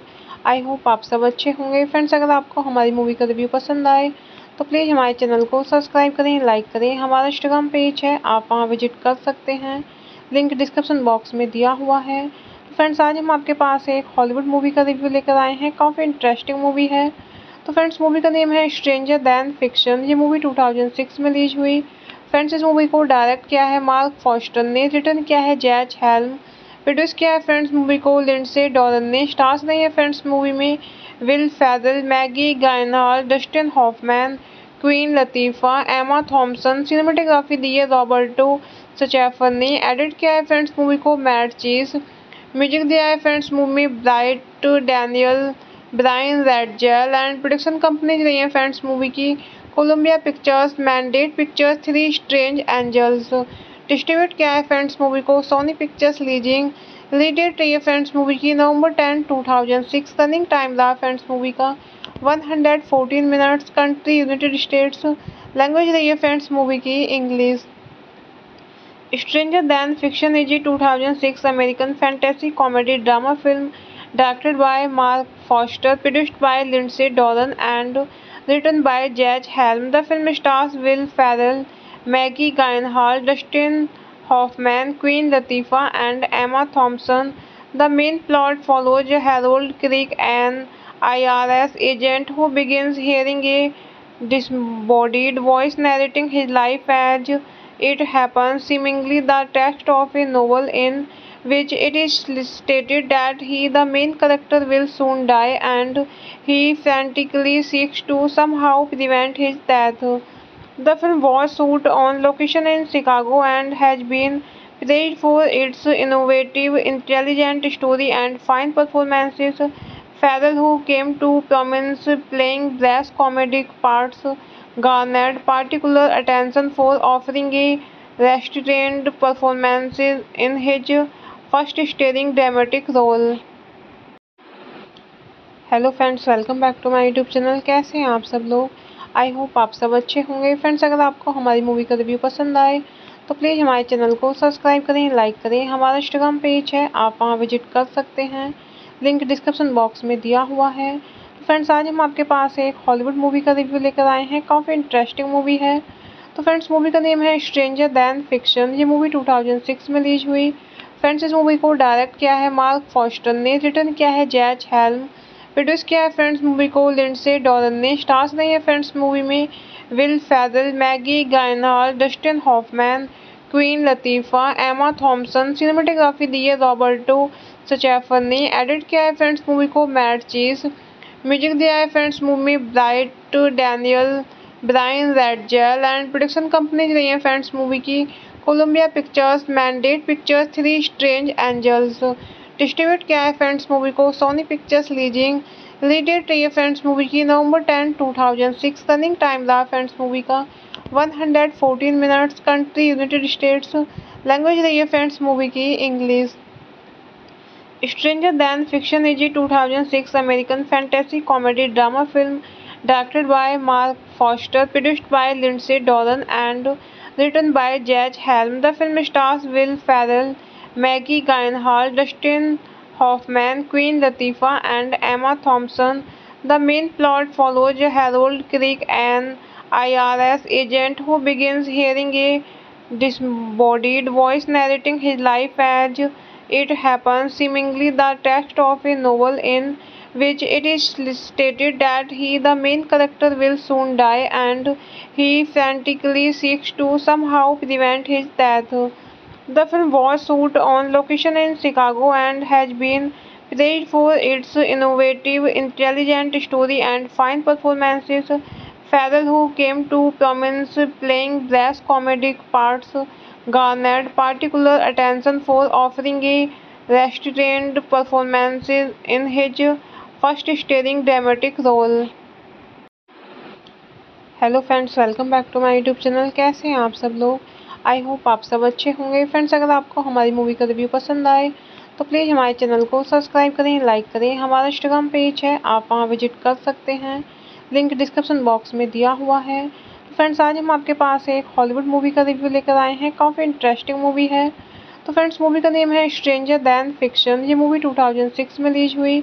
I hope आप सब अच्छे होंगे। Friends, अगर आपको हमारी मूवी का रिव्यू पसंद आए तो प्लीज़ हमारे चैनल को सब्सक्राइब करें, लाइक करें। हमारा इंस्टाग्राम पेज है, आप वहां विजिट कर सकते हैं, लिंक डिस्क्रिप्शन बॉक्स में दिया हुआ है। तो फ्रेंड्स, आज हम आपके पास एक हॉलीवुड मूवी का रिव्यू लेकर आए हैं। काफ़ी इंटरेस्टिंग मूवी है। तो फ्रेंड्स, मूवी का नेम है स्ट्रेंजर दैन फिक्शन। ये मूवी 2006 में रिलीज हुई। फ्रेंड्स, इस मूवी को डायरेक्ट किया है मार्क फॉस्टर ने, रिटर्न किया है जैज हेल्म, प्रोड्यूस किया है फ्रेंड्स मूवी को लिंडसे डॉलन ने। स्टार्स नहीं है फ्रेंड्स मूवी में विल फेरल, मैगी गायनहार्ड, Dustin Hoffman, Queen Latifah, Emma Thompson. Cinematography दी है रॉबर्टो सचैफर ने। एडिट किया है फ्रेंड्स मूवी को मैट चीज। म्यूजिक दिया है फ्रेंड्स मूवी में bright Daniel, Brian Reitzell. And production company रही है फ्रेंड्स मूवी की Columbia Pictures, Mandate Pictures, Three Strange Angels. Distribute किया है फ्रेंड्स मूवी को Sony Pictures Releasing. Release date रही है फ्रेंड्स मूवी की नवंबर 10, 2006। रनिंग टाइम रहा फ्रेंड्स मूवी का 114 minutes. Country United States. Language रही है फ्रेंड्स मूवी की English. Stranger then fiction is 2006 American fantasy comedy drama film directed by Mark Foster, produced by Lindsay Doran and written by Judge Helm. The film stars Will Ferrell, Maggie Gyllenhaal, Dustin Hoffman, Queen Latifah, and Emma Thompson. The main plot follows Harold Crick, an IRS agent who begins hearing a disembodied voice narrating his life as it happens, seemingly the text of a novel in which it is stated that he, the main character, will soon die, and he frantically seeks to somehow prevent his death. The film was shot on location in Chicago and has been praised for its innovative, intelligent story and fine performances. Farrell, who came to prominence playing brass comedic parts, garnered particular attention for offering a restrained performance in his first starring dramatic role. Hello friends, welcome back to my YouTube channel. कैसे हैं आप सब लोग? I hope आप सब अच्छे होंगे। Friends, अगर आपको हमारी मूवी का रिव्यू पसंद आए तो प्लीज़ हमारे चैनल को सब्सक्राइब करें, लाइक करें। हमारा इंस्टाग्राम पेज है, आप वहां विजिट कर सकते हैं, लिंक डिस्क्रिप्शन बॉक्स में दिया हुआ है। तो फ्रेंड्स, आज हम आपके पास एक हॉलीवुड मूवी का रिव्यू लेकर आए हैं। काफ़ी इंटरेस्टिंग मूवी है। तो फ्रेंड्स, मूवी का नेम है स्ट्रेंजर दैन फिक्शन। ये मूवी 2006 में रिलीज हुई। फ्रेंड्स, इस मूवी को डायरेक्ट किया है मार्क फॉस्टर ने, रिटर्न किया है जैज हेल्म, प्रोड्यूस किया है फ्रेंड्स मूवी को लिंडसे डॉलन ने। स्टार्स नहीं है फ्रेंड्स मूवी में विल फेरल, मैगी गायनहार्ड, Dustin Hoffman, Queen Latifah, Emma Thompson. Cinematography दी है रॉबर्टो सचैफर ने। एडिट किया है फ्रेंड्स मूवी को मैट चीज। म्यूजिक दिया है फ्रेंड्स मूवी में bright Daniel, Brian Reitzell. And production company रही है फ्रेंड्स मूवी की Columbia Pictures, Mandate Pictures, Three Strange Angels. Distribute किया है फ्रेंड्स मूवी को Sony Pictures Releasing. Release date रही है फ्रेंड्स मूवी की नवंबर 10, 2006। रनिंग टाइम रहा फ्रेंड्स मूवी का 114 minutes. Country United States. Language रही है फ्रेंड्स मूवी की English. Stranger then fiction is 2006 American fantasy comedy drama film directed by Mark Foster, produced by Lindsay Doran and written by Judge Helm. The film stars Will Ferrell, Maggie Gyllenhaal, Dustin Hoffman, Queen Latifah, and Emma Thompson. The main plot follows Harold Crick, an IRS agent who begins hearing a disembodied voice narrating his life as it happens, seemingly the text of a novel in which it is stated that he, the main character, will soon die, and he frantically seeks to somehow prevent his death. The film was shot on location in Chicago and has been praised for its innovative, intelligent story and fine performances. Farrell, who came to prominence playing brass comedic parts, garnered particular attention for offering a restrained performance in his first starring dramatic role. Hello friends, welcome back to my YouTube channel. कैसे हैं आप सब लोग? I hope आप सब अच्छे होंगे। Friends, अगर आपको हमारी मूवी का रिव्यू पसंद आए तो प्लीज़ हमारे चैनल को सब्सक्राइब करें, लाइक करें। हमारा इंस्टाग्राम पेज है, आप वहां विजिट कर सकते हैं, लिंक डिस्क्रिप्शन बॉक्स में दिया हुआ है। तो फ्रेंड्स, आज हम आपके पास एक हॉलीवुड मूवी का रिव्यू लेकर आए हैं। काफ़ी इंटरेस्टिंग मूवी है। तो फ्रेंड्स, मूवी का नेम है स्ट्रेंजर दैन फिक्शन। ये मूवी 2006 में रिलीज हुई।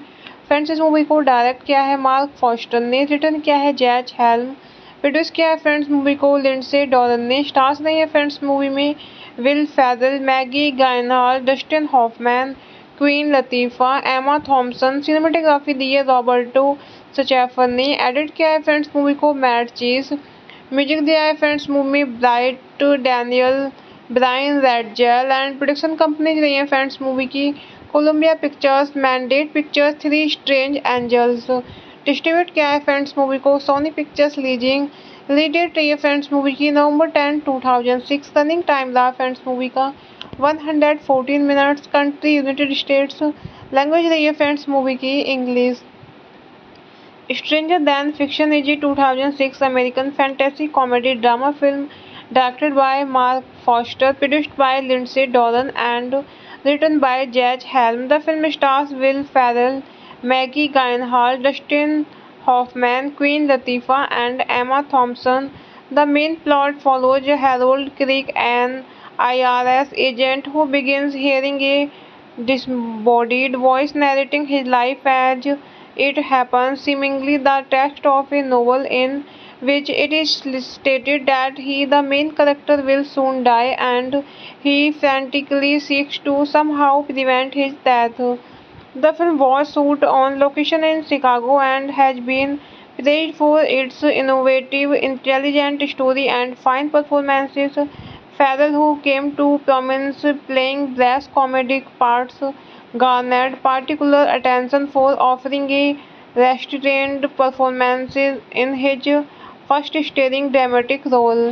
फ्रेंड्स इस मूवी को डायरेक्ट किया है मार्क फॉस्टर ने, रिटर्न किया है जैज हेल्म, प्रोड्यूस किया है फ्रेंड्स मूवी को लिंडसे डॉलन ने। स्टार्स नहीं है फ्रेंड्स मूवी में विल फेरल, मैगी गायनहार्ड, Dustin Hoffman, Queen Latifah, Emma Thompson. Cinematography दी है रॉबर्टो सचैफर ने। एडिट किया है फ्रेंड्स मूवी को मैट चीज। म्यूजिक दिया है फ्रेंड्स मूवी में bright Daniel, Brian Reitzell and production company रही है फ्रेंड्स मूवी की Columbia Pictures, Mandate Pictures, Three Strange Angels. Distribute किया है फ्रेंड्स मूवी को Sony Pictures Releasing. Release date रही है फ्रेंड्स मूवी की नवंबर 10, 2006। रनिंग टाइम रहा फ्रेंड्स मूवी का 114 minutes. Country United States. Language रही है फ्रेंड्स मूवी की English. Stranger then fiction is 2006 American fantasy comedy drama film directed by Mark Foster, produced by Lindsay Doran and written by Judge Helm. The film stars Will Ferrell, Maggie Gyllenhaal, Dustin Hoffman, Queen Latifah, and Emma Thompson. The main plot follows Harold Crick, an IRS agent who begins hearing a disembodied voice narrating his life as it happens, seemingly the text of a novel in which it is stated that he, the main character, will soon die, and he frantically seeks to somehow prevent his death. The film was shot on location in Chicago and has been praised for its innovative, intelligent story and fine performances. Farrell, who came to prominence playing brass comedic parts, garnered particular attention for offering a restrained performance in his first starring dramatic role.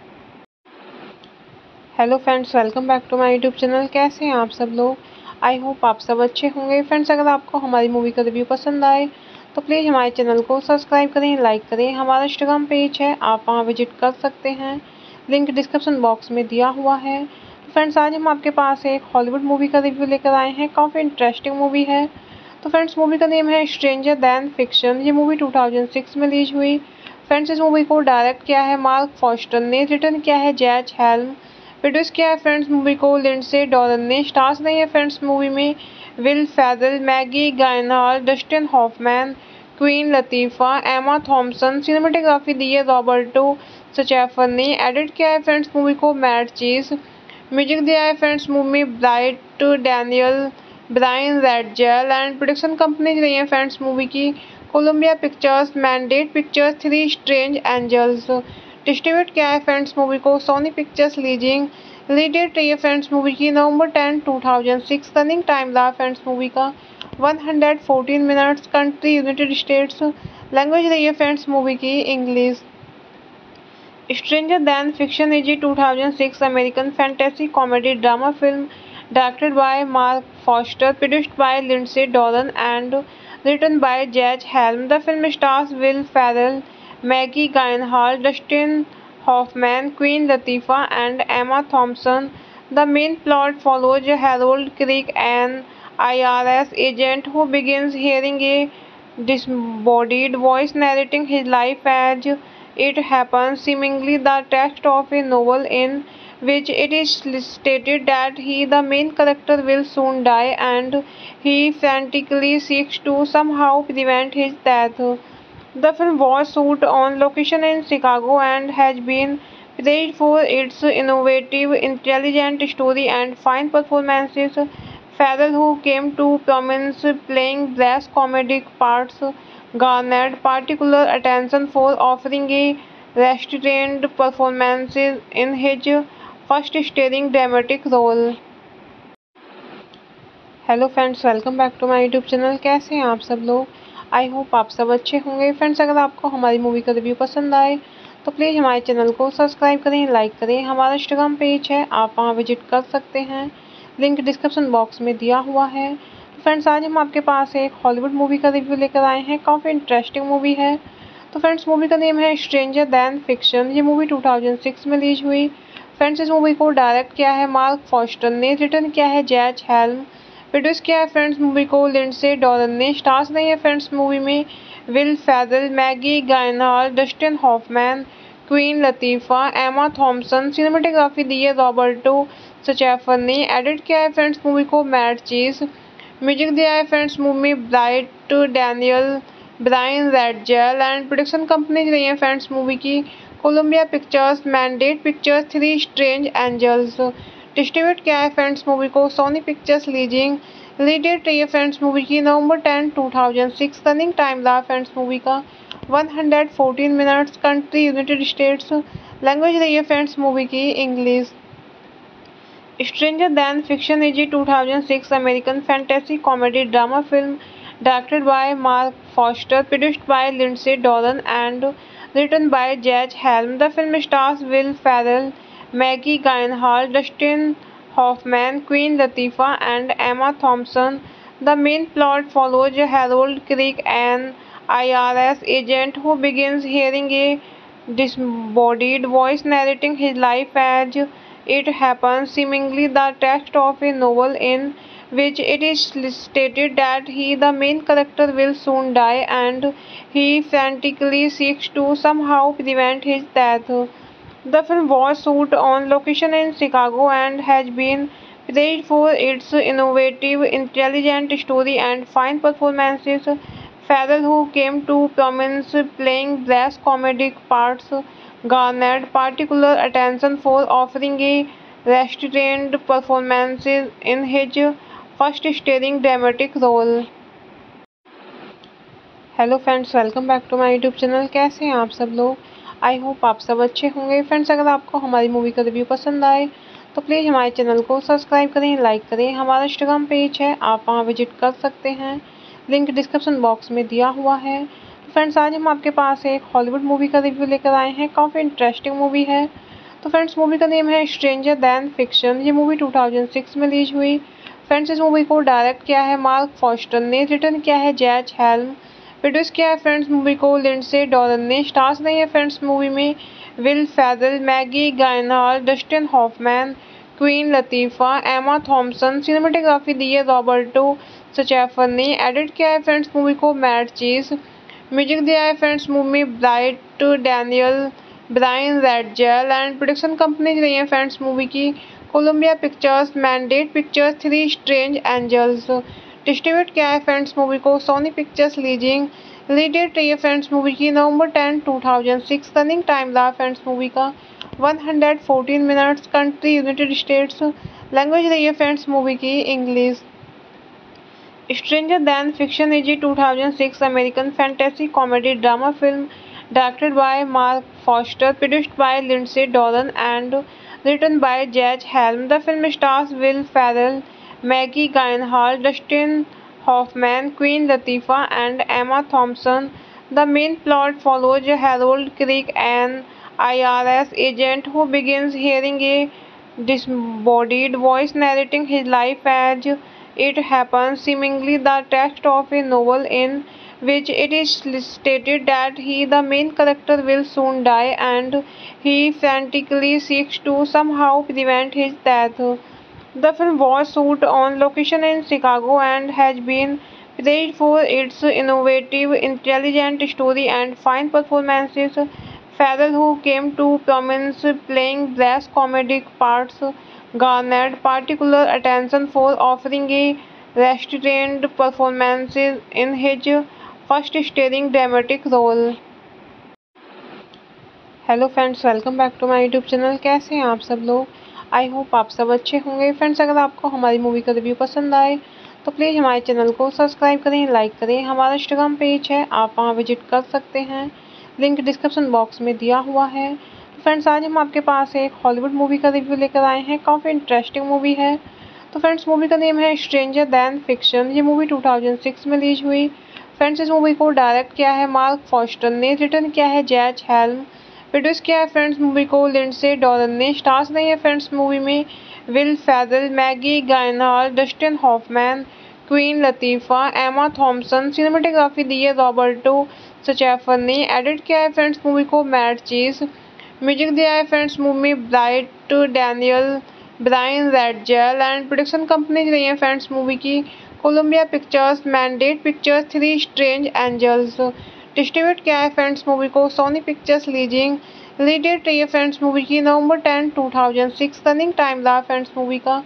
Hello friends, welcome back to my YouTube channel. कैसे हैं आप सब लोग? I hope आप सब अच्छे होंगे। Friends अगर आपको हमारी मूवी का रिव्यू पसंद आए तो प्लीज़ हमारे चैनल को सब्सक्राइब करें, लाइक करें। हमारा इंस्टाग्राम पेज है, आप वहां विजिट कर सकते हैं, लिंक डिस्क्रिप्शन बॉक्स में दिया हुआ है। तो फ्रेंड्स आज हम आपके पास एक हॉलीवुड मूवी का रिव्यू लेकर आए हैं। काफ़ी इंटरेस्टिंग मूवी है। तो फ्रेंड्स मूवी का नेम है स्ट्रेंजर दैन फिक्शन। ये मूवी 2006 में रिलीज हुई। फ्रेंड्स इस मूवी को डायरेक्ट किया है मार्क फॉस्टर ने, रिटर्न किया है जैज हेल्म, प्रोड्यूस किया है फ्रेंड्स मूवी को लिंडसे डॉलन ने। स्टार्स नहीं है फ्रेंड्स मूवी में विल फेरल, मैगी गायनहार्ड, Dustin Hoffman, Queen Latifah, Emma Thompson. Cinematography दी है रॉबर्टो सचैफर ने। एडिट किया है फ्रेंड्स मूवी को मैट चीज। म्यूजिक दिया है फ्रेंड्स मूवी में bright Daniel, Brian Reitzell and production company रही है फ्रेंड्स मूवी की Columbia Pictures, Mandate Pictures, Three Strange Angels. Distribute किया है फ्रेंड्स मूवी को Sony Pictures Releasing. Release date रही है फ्रेंड्स मूवी की नवंबर 10, 2006। रनिंग टाइम रहा फ्रेंड्स मूवी का 114 minutes. Country United States. Language रही है फ्रेंड्स मूवी की English. Stranger then fiction is 2006 American fantasy comedy drama film directed by Mark Foster, produced by Lindsay Doran and written by Judge Helm. The film stars Will Ferrell, Maggie Gyllenhaal, Dustin Hoffman, Queen Latifah, and Emma Thompson. The main plot follows Harold Crick, an IRS agent who begins hearing a disembodied voice narrating his life as it happens, seemingly the text of a novel in which it is stated that he, the main character, will soon die, and he frantically seeks to somehow prevent his death. The film was shot on location in Chicago and has been praised for its innovative, intelligent story and fine performances. Farrell, who came to prominence playing brass comedic parts, garnered particular attention for offering a restrained performance in his first starring dramatic role. Hello friends, welcome back to my YouTube channel. कैसे हैं आप सब लोग? I hope आप सब अच्छे होंगे। Friends अगर आपको हमारी मूवी का रिव्यू पसंद आए तो प्लीज़ हमारे चैनल को सब्सक्राइब करें, लाइक करें। हमारा इंस्टाग्राम पेज है, आप वहां विजिट कर सकते हैं, लिंक डिस्क्रिप्शन बॉक्स में दिया हुआ है। तो फ्रेंड्स आज हम आपके पास एक हॉलीवुड मूवी का रिव्यू लेकर आए हैं। काफ़ी इंटरेस्टिंग मूवी है। तो फ्रेंड्स मूवी का नेम है स्ट्रेंजर दैन फिक्शन। ये मूवी 2006 में रिलीज हुई। फ्रेंड्स इस मूवी को डायरेक्ट किया है मार्क फॉस्टर ने, रिटर्न किया है जैज हेल्म, प्रोड्यूस किया है फ्रेंड्स मूवी को लिंडसे डॉलन ने। स्टार्स नहीं है फ्रेंड्स मूवी में विल फेरल, मैगी गायनहार्ड, Dustin Hoffman, Queen Latifah, Emma Thompson. Cinematography दी है रॉबर्टो सचैफर ने। एडिट किया है फ्रेंड्स मूवी को मैट चीज। म्यूजिक दिया है friends movie bright Daniel Brian Reitzell and production company रही है फ्रेंड्स मूवी की Columbia Pictures Mandate Pictures Three Strange Angels. Distribute किया है फ्रेंड्स मूवी को Sony Pictures Releasing. Release date रही है फ्रेंड्स मूवी की नवंबर 10, 2006। रनिंग टाइम रहा फ्रेंड्स मूवी का 114 minutes. Country United States. Language रही है फ्रेंड्स मूवी की English. Stranger Than Fiction is a 2006 American fantasy comedy drama film directed by Mark Foster, produced by Lindsay Doran, and written by Judge Helm. The film stars Will Ferrell, Maggie Gyllenhaal, Dustin Hoffman, Queen Latifah, and Emma Thompson. The main plot follows Harold Crick, an IRS agent who begins hearing a disembodied voice narrating his life as it happens, seemingly the text of a novel in which it is stated that he, the main character, will soon die and he frantically seeks to somehow prevent his death. The film was shot on location in Chicago and has been praised for its innovative, intelligent story and fine performances. Farrell, who came to prominence playing brass comedic parts, garnered particular attention for offering a restrained performance in his first starring dramatic role. Hello friends, welcome back to my YouTube channel. कैसे हैं आप सब लोग? I hope आप सब अच्छे होंगे। Friends, अगर आपको हमारी मूवी का रिव्यू पसंद आए तो प्लीज़ हमारे चैनल को सब्सक्राइब करें, लाइक करें। हमारा इंस्टाग्राम पेज है, आप वहां विजिट कर सकते हैं, लिंक डिस्क्रिप्शन बॉक्स में दिया हुआ है। तो फ्रेंड्स, आज हम आपके पास एक हॉलीवुड मूवी का रिव्यू लेकर आए हैं। काफ़ी इंटरेस्टिंग मूवी है। तो फ्रेंड्स, मूवी का नेम है स्ट्रेंजर दैन फिक्शन। ये मूवी 2006 में रिलीज हुई। फ्रेंड्स, इस मूवी को डायरेक्ट किया है मार्क फॉस्टर ने, रिटर्न किया है जैज हेल्म, प्रोड्यूस किया है फ्रेंड्स मूवी को लिंडसे डॉरन ने। स्टार्स नहीं है फ्रेंड्स मूवी में Will Ferrell, Maggie Gyllenhaal, Dustin Hoffman, Queen Latifah, Emma Thompson. Cinematography दी है रॉबर्टो सचैफर ने। एडिट किया है फ्रेंड्स मूवी को मैट चीज। म्यूजिक दिया है friends movie bright Daniel Brian Reitzell and production company रही है फ्रेंड्स मूवी की Columbia Pictures Mandate Pictures Three Strange Angels. Distribute किया है फ्रेंड्स मूवी को Sony Pictures Releasing. Release date रही है फ्रेंड्स मूवी की नवंबर 10, 2006। रनिंग टाइम रहा फ्रेंड्स मूवी का 114 minutes. Country United States. Language रही है फ्रेंड्स मूवी की English. Stranger Than Fiction is a 2006 American fantasy comedy drama film directed by Mark Foster, produced by Lindsay Doran, and written by Judge Helm. The film stars Will Ferrell, Maggie Gyllenhaal, Dustin Hoffman, Queen Latifah, and Emma Thompson. The main plot follows Harold Crick, an IRS agent who begins hearing a disembodied voice narrating his life as it happens, seemingly the text of a novel in which it is stated that he, the main character, will soon die and he frantically seeks to somehow prevent his death. The film was shot on location in Chicago and has been praised for its innovative, intelligent story and fine performances. Farrell, who came to prominence playing brass comedic parts, garnered particular attention for offering a restrained performance in his first starring dramatic role. Hello friends, welcome back to my YouTube channel. कैसे हैं आप सब लोग? I hope आप सब अच्छे होंगे। Friends, अगर आपको हमारी मूवी का रिव्यू पसंद आए तो प्लीज़ हमारे चैनल को सब्सक्राइब करें, लाइक करें। हमारा इंस्टाग्राम पेज है, आप वहां विजिट कर सकते हैं, लिंक डिस्क्रिप्शन बॉक्स में दिया हुआ है। तो फ्रेंड्स, आज हम आपके पास एक हॉलीवुड मूवी का रिव्यू लेकर आए हैं। काफ़ी इंटरेस्टिंग मूवी है। तो फ्रेंड्स, मूवी का नेम है स्ट्रेंजर दैन फिक्शन। ये मूवी 2006 में रिलीज हुई। फ्रेंड्स, इस मूवी को डायरेक्ट किया है मार्क फॉस्टर ने, रिटर्न किया है जैज हेल्म, प्रोड्यूस किया है फ्रेंड्स मूवी को लिंडसे डॉरन ने। स्टार्स नहीं है फ्रेंड्स मूवी में Will Ferrell, Maggie Gyllenhaal, Dustin Hoffman, Queen Latifah, Emma Thompson. Cinematography दी है रॉबर्टो सचैफर ने। एडिट किया है फ्रेंड्स मूवी को मैट चीज। म्यूजिक दिया है friends movie bright Daniel Brian Reitzell and production company रही है फ्रेंड्स मूवी की Columbia Pictures Mandate Pictures Three Strange Angels. Distribute किया है फ्रेंड्स मूवी को Sony Pictures Releasing. Release date रही है फ्रेंड्स मूवी की नवंबर 10, 2006। रनिंग टाइम रहा फ्रेंड्स मूवी का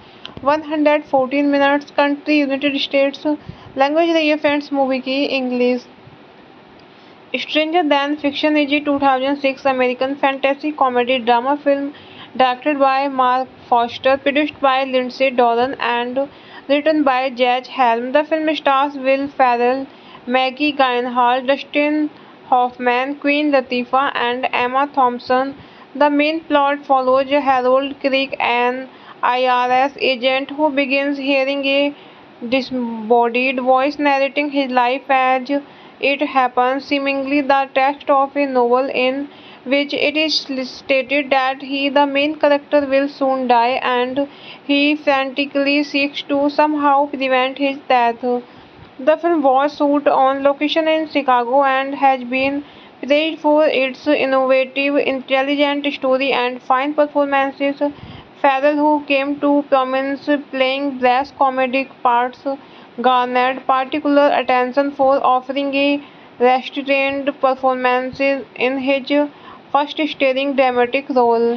114 minutes. Country United States. Language रही है फ्रेंड्स मूवी की English. Stranger Than Fiction is a 2006 American fantasy comedy drama film directed by Mark Foster, produced by Lindsay Doran, and written by Judge Helm. The film stars Will Ferrell, Maggie Gyllenhaal, Dustin Hoffman, Queen Latifah, and Emma Thompson. The main plot follows Harold Crick, an IRS agent who begins hearing a disembodied voice narrating his life as it happens, seemingly the text of a novel in which it is stated that he, the main character, will soon die, and he frantically seeks to somehow prevent his death. The film was shot on location in Chicago and has been praised for its innovative, intelligent story and fine performances. Farrell, who came to prominence playing brass comedic parts, garnered particular attention for offering a restrained performance in his first starring dramatic role.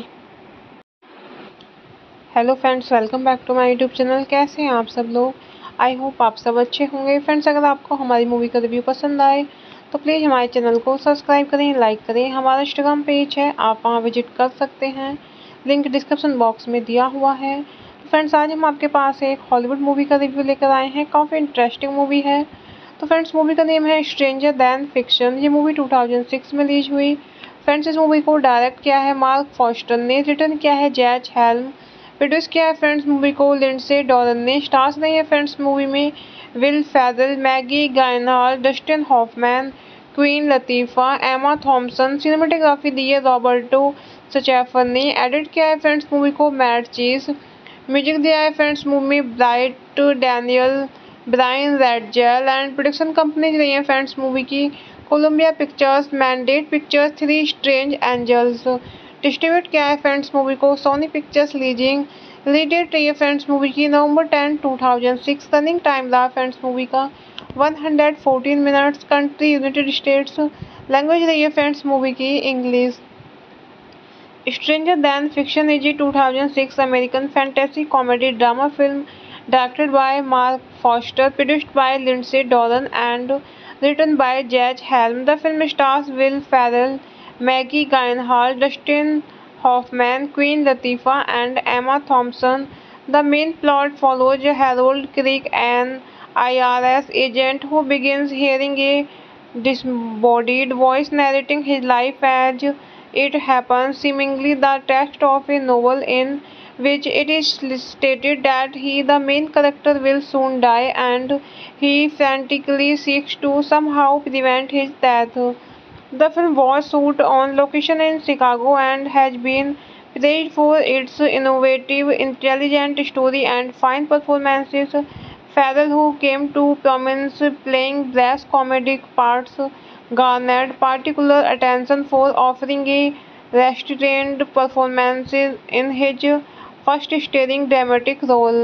Hello friends, welcome back to my YouTube channel. कैसे हैं आप सब लोग? I hope आप सब अच्छे होंगे। Friends, अगर आपको हमारी मूवी का रिव्यू पसंद आए तो प्लीज़ हमारे चैनल को सब्सक्राइब करें, लाइक करें। हमारा इंस्टाग्राम पेज है, आप वहां विजिट कर सकते हैं, लिंक डिस्क्रिप्शन बॉक्स में दिया हुआ है। तो फ्रेंड्स, आज हम आपके पास एक हॉलीवुड मूवी का रिव्यू लेकर आए हैं। काफ़ी इंटरेस्टिंग मूवी है। तो फ्रेंड्स, मूवी का नेम है स्ट्रेंजर दैन फिक्शन। ये मूवी 2006 में रिलीज हुई। फ्रेंड्स, इस मूवी को डायरेक्ट किया है मार्क फॉस्टर ने, रिटर्न किया है जैज हेल्म, प्रोड्यूस किया है फ्रेंड्स मूवी को लिंडसे डॉरन ने। स्टार्स नहीं है फ्रेंड्स मूवी में Will Ferrell, Maggie Gyllenhaal, Dustin Hoffman, Queen Latifah, Emma Thompson. Cinematography दी है रॉबर्टो सचैफर ने। एडिट किया है फ्रेंड्स मूवी को मैट चीज। म्यूजिक दिया है फ्रेंड्स मूवी में bright Daniel, Brian Reitzell, and production company रही है फ्रेंड्स मूवी की Columbia Pictures, Mandate Pictures, Three Strange Angels. Distribute किया है फ्रेंड्स मूवी को Sony Pictures Releasing. Release date रही है फ्रेंड्स मूवी की नवंबर 10, 2006। रनिंग टाइम रहा फ्रेंड्स मूवी का 114 minutes. Country United States. Language रही है फ्रेंड्स मूवी की English. Stranger then fiction is a 2006 American fantasy comedy drama film directed by Mark Foster, produced by Lindsay Doran, and written by Judge Helm. The film stars Will Ferrell, Maggie Gyllenhaal, Dustin Hoffman, Queen Latifah, and Emma Thompson. The main plot follows Harold Crick, an IRS agent who begins hearing a disembodied voice narrating his life as it happens, seemingly the text of a novel in which it is stated that he, the main character, will soon die, and he frantically seeks to somehow prevent his death. The film was shot on location in Chicago and has been praised for its innovative, intelligent story and fine performances. Farrell, who came to prominence playing brass comedic parts, garnered particular attention for offering a restrained performance in his first starring dramatic role.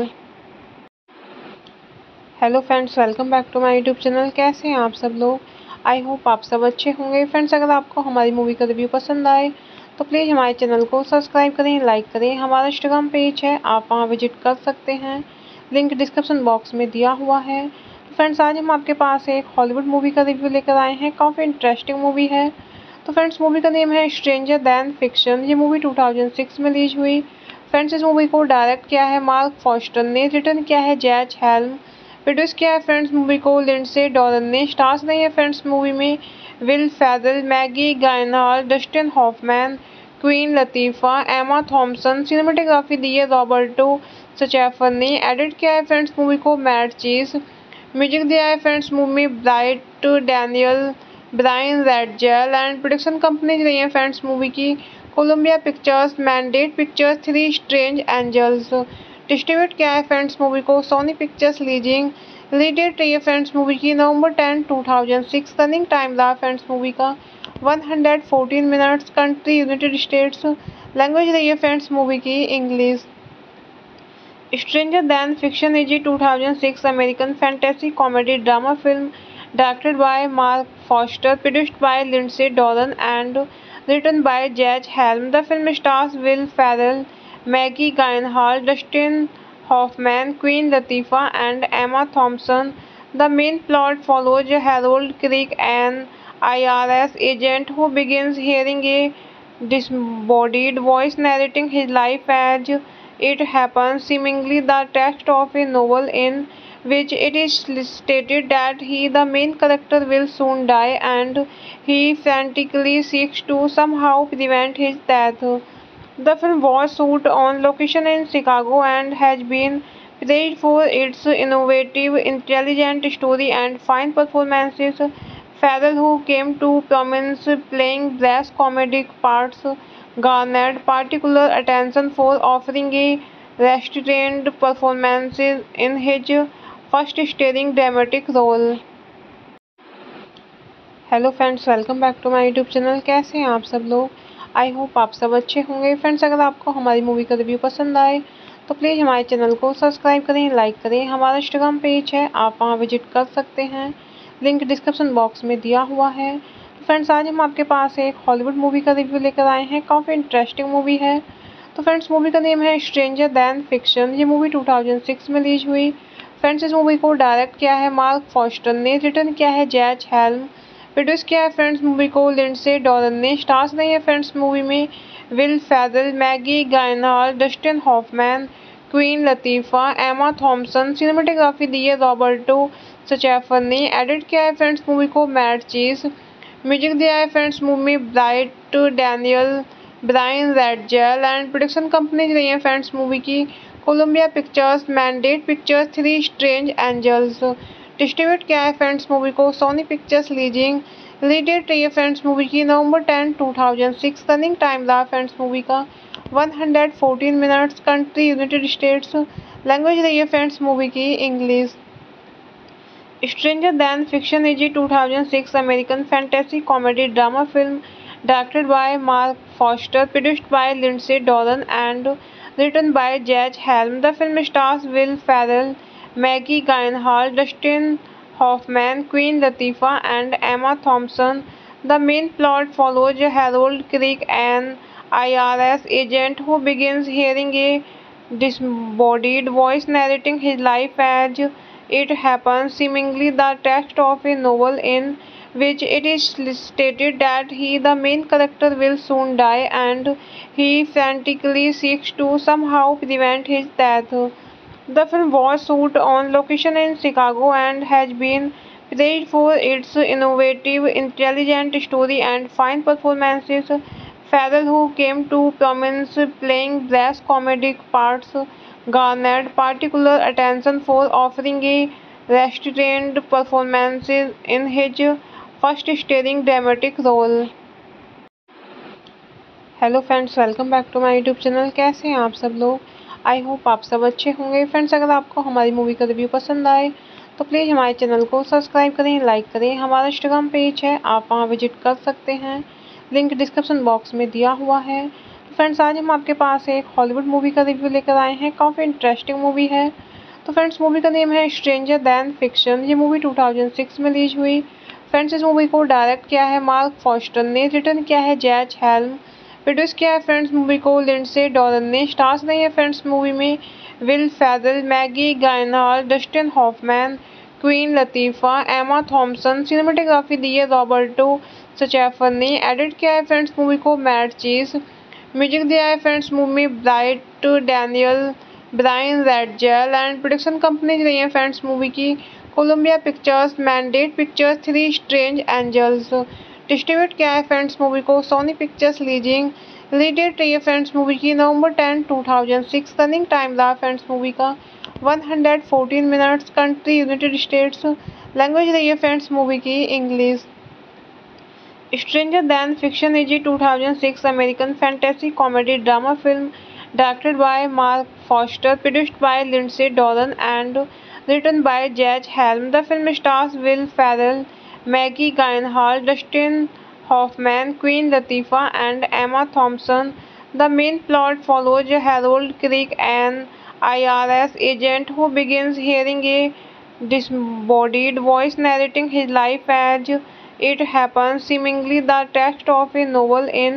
Hello friends, welcome back to my YouTube channel. कैसे हैं आप सब लोग? I hope आप सब अच्छे होंगे। Friends, अगर आपको हमारी मूवी का रिव्यू पसंद आए तो प्लीज़ हमारे चैनल को सब्सक्राइब करें, लाइक करें। हमारा इंस्टाग्राम पेज है, आप वहां विजिट कर सकते हैं, लिंक डिस्क्रिप्शन बॉक्स में दिया हुआ है। तो फ्रेंड्स, आज हम आपके पास एक हॉलीवुड मूवी का रिव्यू लेकर आए हैं। काफ़ी इंटरेस्टिंग मूवी है। तो फ्रेंड्स, मूवी का नेम है स्ट्रेंजर दैन फिक्शन। ये मूवी 2006 में रिलीज हुई। फ्रेंड्स, इस मूवी को डायरेक्ट किया है मार्क फॉस्टर ने, रिटर्न किया है जैज हेल्म, प्रोड्यूस किया है फ्रेंड्स मूवी को लिंडसे डॉरन ने। स्टार्स नहीं है फ्रेंड्स मूवी में Will Ferrell, Maggie Gyllenhaal, Dustin Hoffman, Queen Latifah, Emma Thompson. Cinematography दी है रॉबर्टो सचैफर ने। एडिट किया है फ्रेंड्स मूवी को मैट चीज। म्यूजिक दिया है फ्रेंड्स मूवी में bright Daniel, Brian Reitzell, and production company रही है फ्रेंड्स मूवी की Columbia Pictures, Mandate Pictures, Three Strange Angels. Distribute किया है फ्रेंड्स मूवी को Sony Pictures Releasing. Release date रही है फ्रेंड्स मूवी की नवंबर 10, 2006। रनिंग टाइम रहा फ्रेंड्स मूवी का 114 minutes. Country United States. Language रही है फ्रेंड्स मूवी की English. Stranger then fiction is a 2006 American fantasy comedy drama film directed by Mark Foster, produced by Lindsay Doran, and written by Judge Helm. The film stars Will Ferrell, Maggie Gyllenhaal, Dustin Hoffman, Queen Latifah, and Emma Thompson. The main plot follows Harold Crick, an IRS agent who begins hearing a disembodied voice narrating his life as it happens, seemingly the text of a novel in which it is stated that he, the main character, will soon die, and he frantically seeks to somehow prevent his death. The film was shot on location in Chicago and has been praised for its innovative, intelligent story and fine performances. Farrell, who came to prominence playing brass comedic parts, garnered particular attention for offering a restrained performance in his first starring dramatic role. Hello friends, welcome back to my YouTube channel. कैसे हैं आप सब लोग? I hope आप सब अच्छे होंगे। Friends, अगर आपको हमारी मूवी का रिव्यू पसंद आए तो प्लीज़ हमारे चैनल को सब्सक्राइब करें, लाइक करें। हमारा इंस्टाग्राम पेज है, आप वहां विजिट कर सकते हैं, लिंक डिस्क्रिप्शन बॉक्स में दिया हुआ है। तो फ्रेंड्स, आज हम आपके पास एक हॉलीवुड मूवी का रिव्यू लेकर आए हैं। काफ़ी इंटरेस्टिंग मूवी है। तो फ्रेंड्स, मूवी का नेम है स्ट्रेंजर दैन फिक्शन। ये मूवी 2006 में रिलीज हुई। फ्रेंड्स, इस मूवी को डायरेक्ट किया है मार्क फॉस्टर ने, रिटर्न किया है जैज हेल्म, प्रोड्यूस किया है फ्रेंड्स मूवी को लिंडसे डॉलन ने। स्टार्स नहीं है फ्रेंड्स मूवी में विल फेरल, मैगी गायनहार्ड, Dustin Hoffman, Queen Latifah, Emma Thompson. Cinematography दी है रॉबर्टो सचैफर ने। एडिट किया है फ्रेंड्स मूवी को मैट चीज। म्यूजिक दिया है फ्रेंड्स मूवी में bright Daniel, Brian Reitzell. And production company रही है फ्रेंड्स मूवी की Columbia Pictures, Mandate Pictures, Three Strange Angels. Distribute किया है फ्रेंड्स मूवी को Sony Pictures Releasing. Release date रही है फ्रेंड्स मूवी की नवंबर 10, 2006। रनिंग टाइम रहा फ्रेंड्स मूवी का 114 minutes. Country United States. Language रही है फ्रेंड्स मूवी की English. Stranger then fiction is 2006 American fantasy comedy drama film directed by Mark Foster, produced by Lindsay Doran, and written by Judge Helm. The film stars Will Ferrell, Maggie Gyllenhaal, Dustin Hoffman, Queen Latifah, and Emma Thompson. The main plot follows Harold Crick, an IRS agent who begins hearing a disembodied voice narrating his life as it happens, seemingly the text of a novel in which it is stated that he, the main character, will soon die, and he frantically seeks to somehow prevent his death. The film was shot on location in Chicago and has been praised for its innovative, intelligent story and fine performances. Farrell, who came to prominence playing brass comedic parts, garnered particular attention for offering a restrained performance in his first starring dramatic role. Hello friends, welcome back to my YouTube channel. कैसे हैं आप सब लोग? I hope आप सब अच्छे होंगे। Friends, अगर आपको हमारी मूवी का रिव्यू पसंद आए तो प्लीज़ हमारे चैनल को सब्सक्राइब करें, लाइक करें। हमारा इंस्टाग्राम पेज है, आप वहां विजिट कर सकते हैं, लिंक डिस्क्रिप्शन बॉक्स में दिया हुआ है। तो फ्रेंड्स, आज हम आपके पास एक हॉलीवुड मूवी का रिव्यू लेकर आए हैं। काफ़ी इंटरेस्टिंग मूवी है। तो फ्रेंड्स, मूवी का नेम है स्ट्रेंजर दैन फिक्शन। ये मूवी 2006 में रिलीज हुई। फ्रेंड्स, इस मूवी को डायरेक्ट किया है मार्क फॉस्टर ने, रिटर्न किया है जैज हेल्म, प्रोड्यूस किया है फ्रेंड्स मूवी को लिंडसे डॉलन ने। स्टार्स नहीं है फ्रेंड्स मूवी में विल फेरल, मैगी गायनहार्ड, Dustin Hoffman, Queen Latifah, Emma Thompson. Cinematography दी है रॉबर्टो सचैफर ने। एडिट किया है फ्रेंड्स मूवी को मैट चीज। म्यूजिक दिया है फ्रेंड्स मूवी में bright Daniel, Brian Reitzell. And production company रही है फ्रेंड्स मूवी की Columbia Pictures, Mandate Pictures, Three Strange Angels. Distribute किया है फ्रेंड्स मूवी को Sony Pictures Releasing. Release date रही है फ्रेंड्स मूवी की नवंबर 10, 2006। रनिंग टाइम रहा फ्रेंड्स मूवी का 114 minutes. Country United States. Language रही है फ्रेंड्स मूवी की English. Stranger then fiction is 2006 American fantasy comedy drama film directed by Mark Foster, produced by Lindsay Doran, and written by Judge Helm. The film stars Will Ferrell, Maggie Gyllenhaal, Dustin Hoffman, Queen Latifah, and Emma Thompson. The main plot follows Harold Crick, an IRS agent who begins hearing a disembodied voice narrating his life as it happens, seemingly the text of a novel in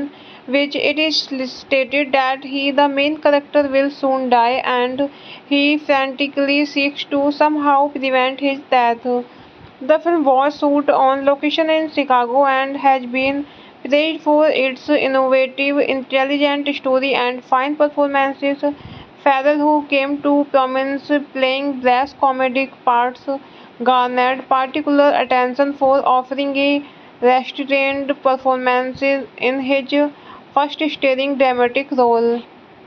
which it is stated that the main character, will soon die, and he frantically seeks to somehow prevent his death. The film was shot on location in Chicago and has been praised for its innovative, intelligent story and fine performances. Farrell, who came to prominence playing brass comedic parts, garnered particular attention for offering a restrained performance in his first starring dramatic role.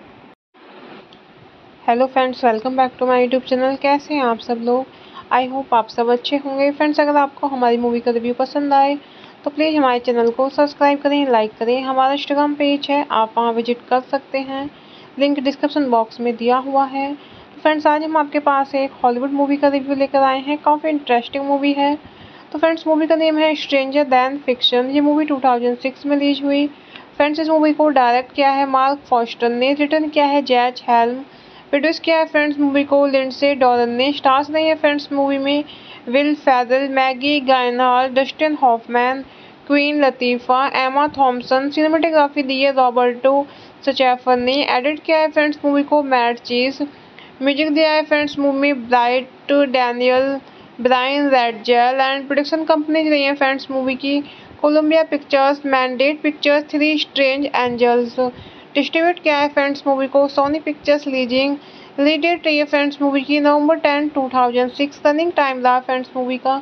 Hello friends, welcome back to my YouTube channel. कैसे हैं आप सब लोग? I hope आप सब अच्छे होंगे। Friends, अगर आपको हमारी मूवी का रिव्यू पसंद आए तो प्लीज़ हमारे चैनल को सब्सक्राइब करें, लाइक करें। हमारा इंस्टाग्राम पेज है, आप वहां विजिट कर सकते हैं, लिंक डिस्क्रिप्शन बॉक्स में दिया हुआ है। तो फ्रेंड्स, आज हम आपके पास एक हॉलीवुड मूवी का रिव्यू लेकर आए हैं। काफ़ी इंटरेस्टिंग मूवी है। तो फ्रेंड्स, मूवी का नेम है स्ट्रेंजर दैन फिक्शन। ये मूवी 2006 में रिलीज हुई। फ्रेंड्स, इस मूवी को डायरेक्ट किया है मार्क फॉस्टर ने, रिटर्न किया है जैज हेल्म, प्रोड्यूस किया है फ्रेंड्स मूवी को लिंडसे डॉलन ने। स्टार्स नहीं है फ्रेंड्स मूवी में विल फेरल, मैगी गायनहार्ड, Dustin Hoffman, Queen Latifah, Emma Thompson. Cinematography दी है रॉबर्टो सचैफर ने। एडिट किया है फ्रेंड्स मूवी को मैट चीज। म्यूजिक दिया है फ्रेंड्स मूवी में bright Daniel, Brian Reitzell. And production company रही है फ्रेंड्स मूवी की Columbia Pictures, Mandate Pictures, Three Strange Angels. Distribute किया है फ्रेंड्स मूवी को Sony Pictures Releasing. Release date रही है फ्रेंड्स मूवी की नवंबर 10, 2006। रनिंग टाइम रहा फ्रेंड्स मूवी का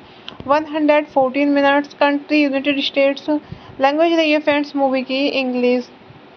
114 minutes. Country United States. Language रही है फ्रेंड्स मूवी की English.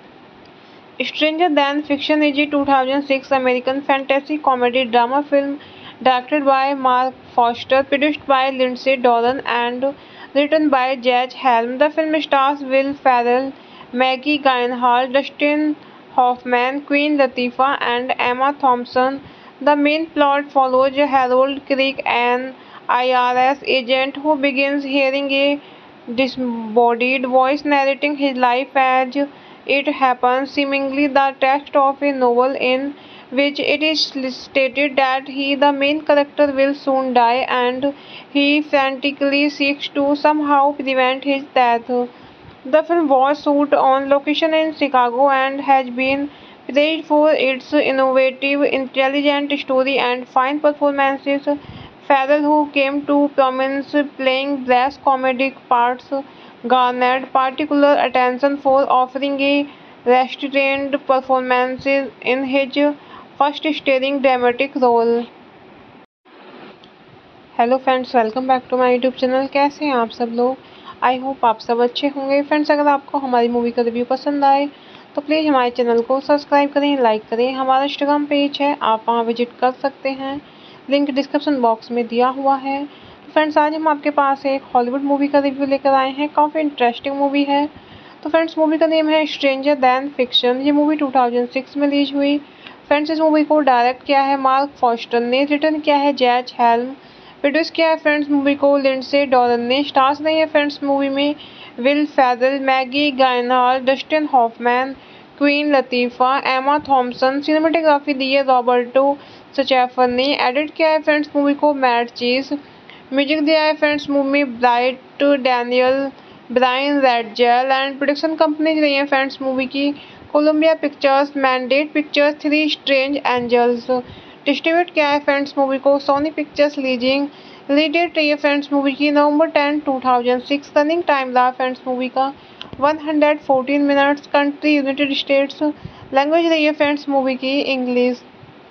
Stranger then fiction is 2006 American fantasy comedy drama film directed by Mark Foster, produced by Lindsay Doran, and written by Judge Helm. The film stars Will Ferrell, Maggie Gyllenhaal, Dustin Hoffman, Queen Latifah, and Emma Thompson. The main plot follows Harold Crick, an IRS agent who begins hearing a disembodied voice narrating his life as it happens, seemingly the text of a novel in which it is stated that the main character, will soon die, and he frantically seeks to somehow prevent his death. The film was shot on location in Chicago and has been praised for its innovative, intelligent story and fine performances. Farrell, who came to prominence playing brass comedic parts, garnered particular attention for offering a restrained performance in his first starring dramatic role. Hello friends, welcome back to my YouTube channel. कैसे हैं आप सब लोग? I hope आप सब अच्छे होंगे। Friends, अगर आपको हमारी मूवी का रिव्यू पसंद आए तो प्लीज़ हमारे चैनल को सब्सक्राइब करें, लाइक करें। हमारा इंस्टाग्राम पेज है, आप वहां विजिट कर सकते हैं, लिंक डिस्क्रिप्शन बॉक्स में दिया हुआ है। तो फ्रेंड्स, आज हम आपके पास एक हॉलीवुड मूवी का रिव्यू लेकर आए हैं। काफ़ी इंटरेस्टिंग मूवी है। तो फ्रेंड्स, मूवी का नेम है स्ट्रेंजर दैन फिक्शन। ये मूवी 2006 में रिलीज हुई। फ्रेंड्स, इस मूवी को डायरेक्ट किया है मार्क फॉस्टर ने, रिटर्न किया है जैज हेल्म, प्रोड्यूस किया है फ्रेंड्स मूवी को लिंडसे डॉलन ने। स्टार्स नहीं है फ्रेंड्स मूवी में विल फेरल, मैगी गायनहार्ड, Dustin Hoffman, Queen Latifah, Emma Thompson. Cinematography दी है रॉबर्टो सचैफर ने। एडिट किया है फ्रेंड्स मूवी को मैट चीज। म्यूजिक दिया है फ्रेंड्स मूवी में bright Daniel, Brian Reitzell. And production company रही है फ्रेंड्स मूवी की Columbia Pictures, Mandate Pictures, Three Strange Angels. Distribute किया है फ्रेंड्स मूवी को Sony Pictures Releasing. Release date रही है फ्रेंड्स मूवी की नवंबर 10, 2006। रनिंग टाइम रहा फ्रेंड्स मूवी का 114 minutes. Country United States. Language रही है फ्रेंड्स मूवी की English.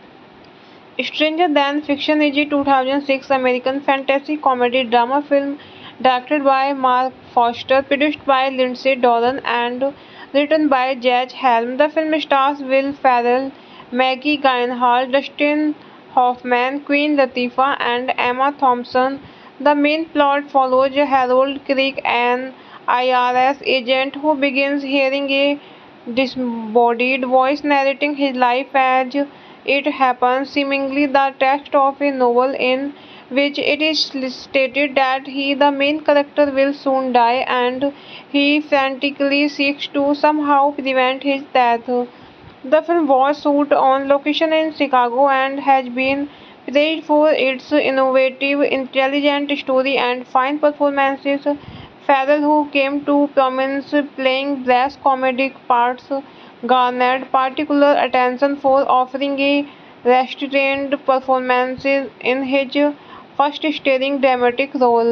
Stranger then fiction is 2006 American fantasy comedy drama film directed by Mark Foster, produced by Lindsay Doran, and written by Judge Helm. The film stars Will Ferrell, Maggie Gyllenhaal, Dustin Hoffman, Queen Latifah, and Emma Thompson. The main plot follows Harold Crick, an IRS agent who begins hearing a disembodied voice narrating his life as it happens, seemingly the text of a novel in which it is stated that the main character, will soon die, and he frantically seeks to somehow prevent his death. The film was shot on location in Chicago and has been praised for its innovative, intelligent story and fine performances. Farrell, who came to prominence playing brass comedic parts, garnered particular attention for offering a restrained performance in his first starring dramatic role.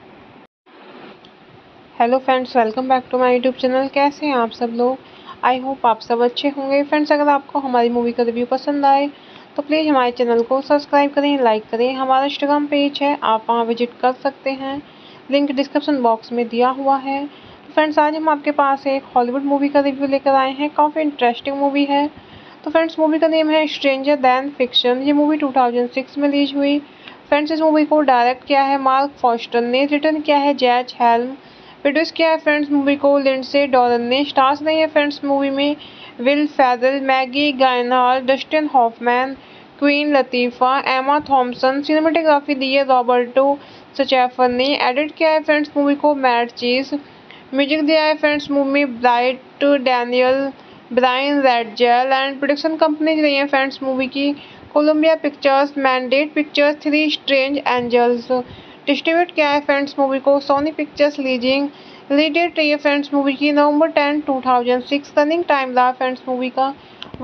Hello friends, welcome back to my YouTube channel. कैसे हैं आप सब लोग? I hope आप सब अच्छे होंगे। Friends, अगर आपको हमारी मूवी का रिव्यू पसंद आए तो प्लीज़ हमारे चैनल को सब्सक्राइब करें, लाइक करें। हमारा इंस्टाग्राम पेज है, आप वहां विजिट कर सकते हैं, लिंक डिस्क्रिप्शन बॉक्स में दिया हुआ है। तो फ्रेंड्स, आज हम आपके पास एक हॉलीवुड मूवी का रिव्यू लेकर आए हैं। काफ़ी इंटरेस्टिंग मूवी है। तो फ्रेंड्स, मूवी का नेम है स्ट्रेंजर दैन फिक्शन। ये मूवी 2006 में रिलीज हुई। फ्रेंड्स, इस मूवी को डायरेक्ट किया है मार्क फॉस्टर ने, रिटर्न किया है जैज हेल्म, प्रोड्यूस किया है फ्रेंड्स मूवी को लिंडसे डॉलन ने। स्टार्स नहीं है फ्रेंड्स मूवी में विल फेरल, मैगी गायनहार्ड, Dustin Hoffman, Queen Latifah, Emma Thompson. Cinematography दी है रॉबर्टो सचैफर ने। एडिट किया है फ्रेंड्स मूवी को मैट चीज। म्यूजिक दिया है फ्रेंड्स मूवी में bright Daniel, Brian Reitzell. And production company रही है फ्रेंड्स मूवी की Columbia Pictures, Mandate Pictures, Three Strange Angels. Distribute किया है फ्रेंड्स मूवी को Sony Pictures Releasing. Release date रही है फ्रेंड्स मूवी की नवंबर 10, 2006। रनिंग टाइम रहा फ्रेंड्स मूवी का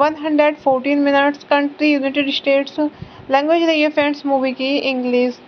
114 minutes. Country United States. Language रही है फ्रेंड्स मूवी की English.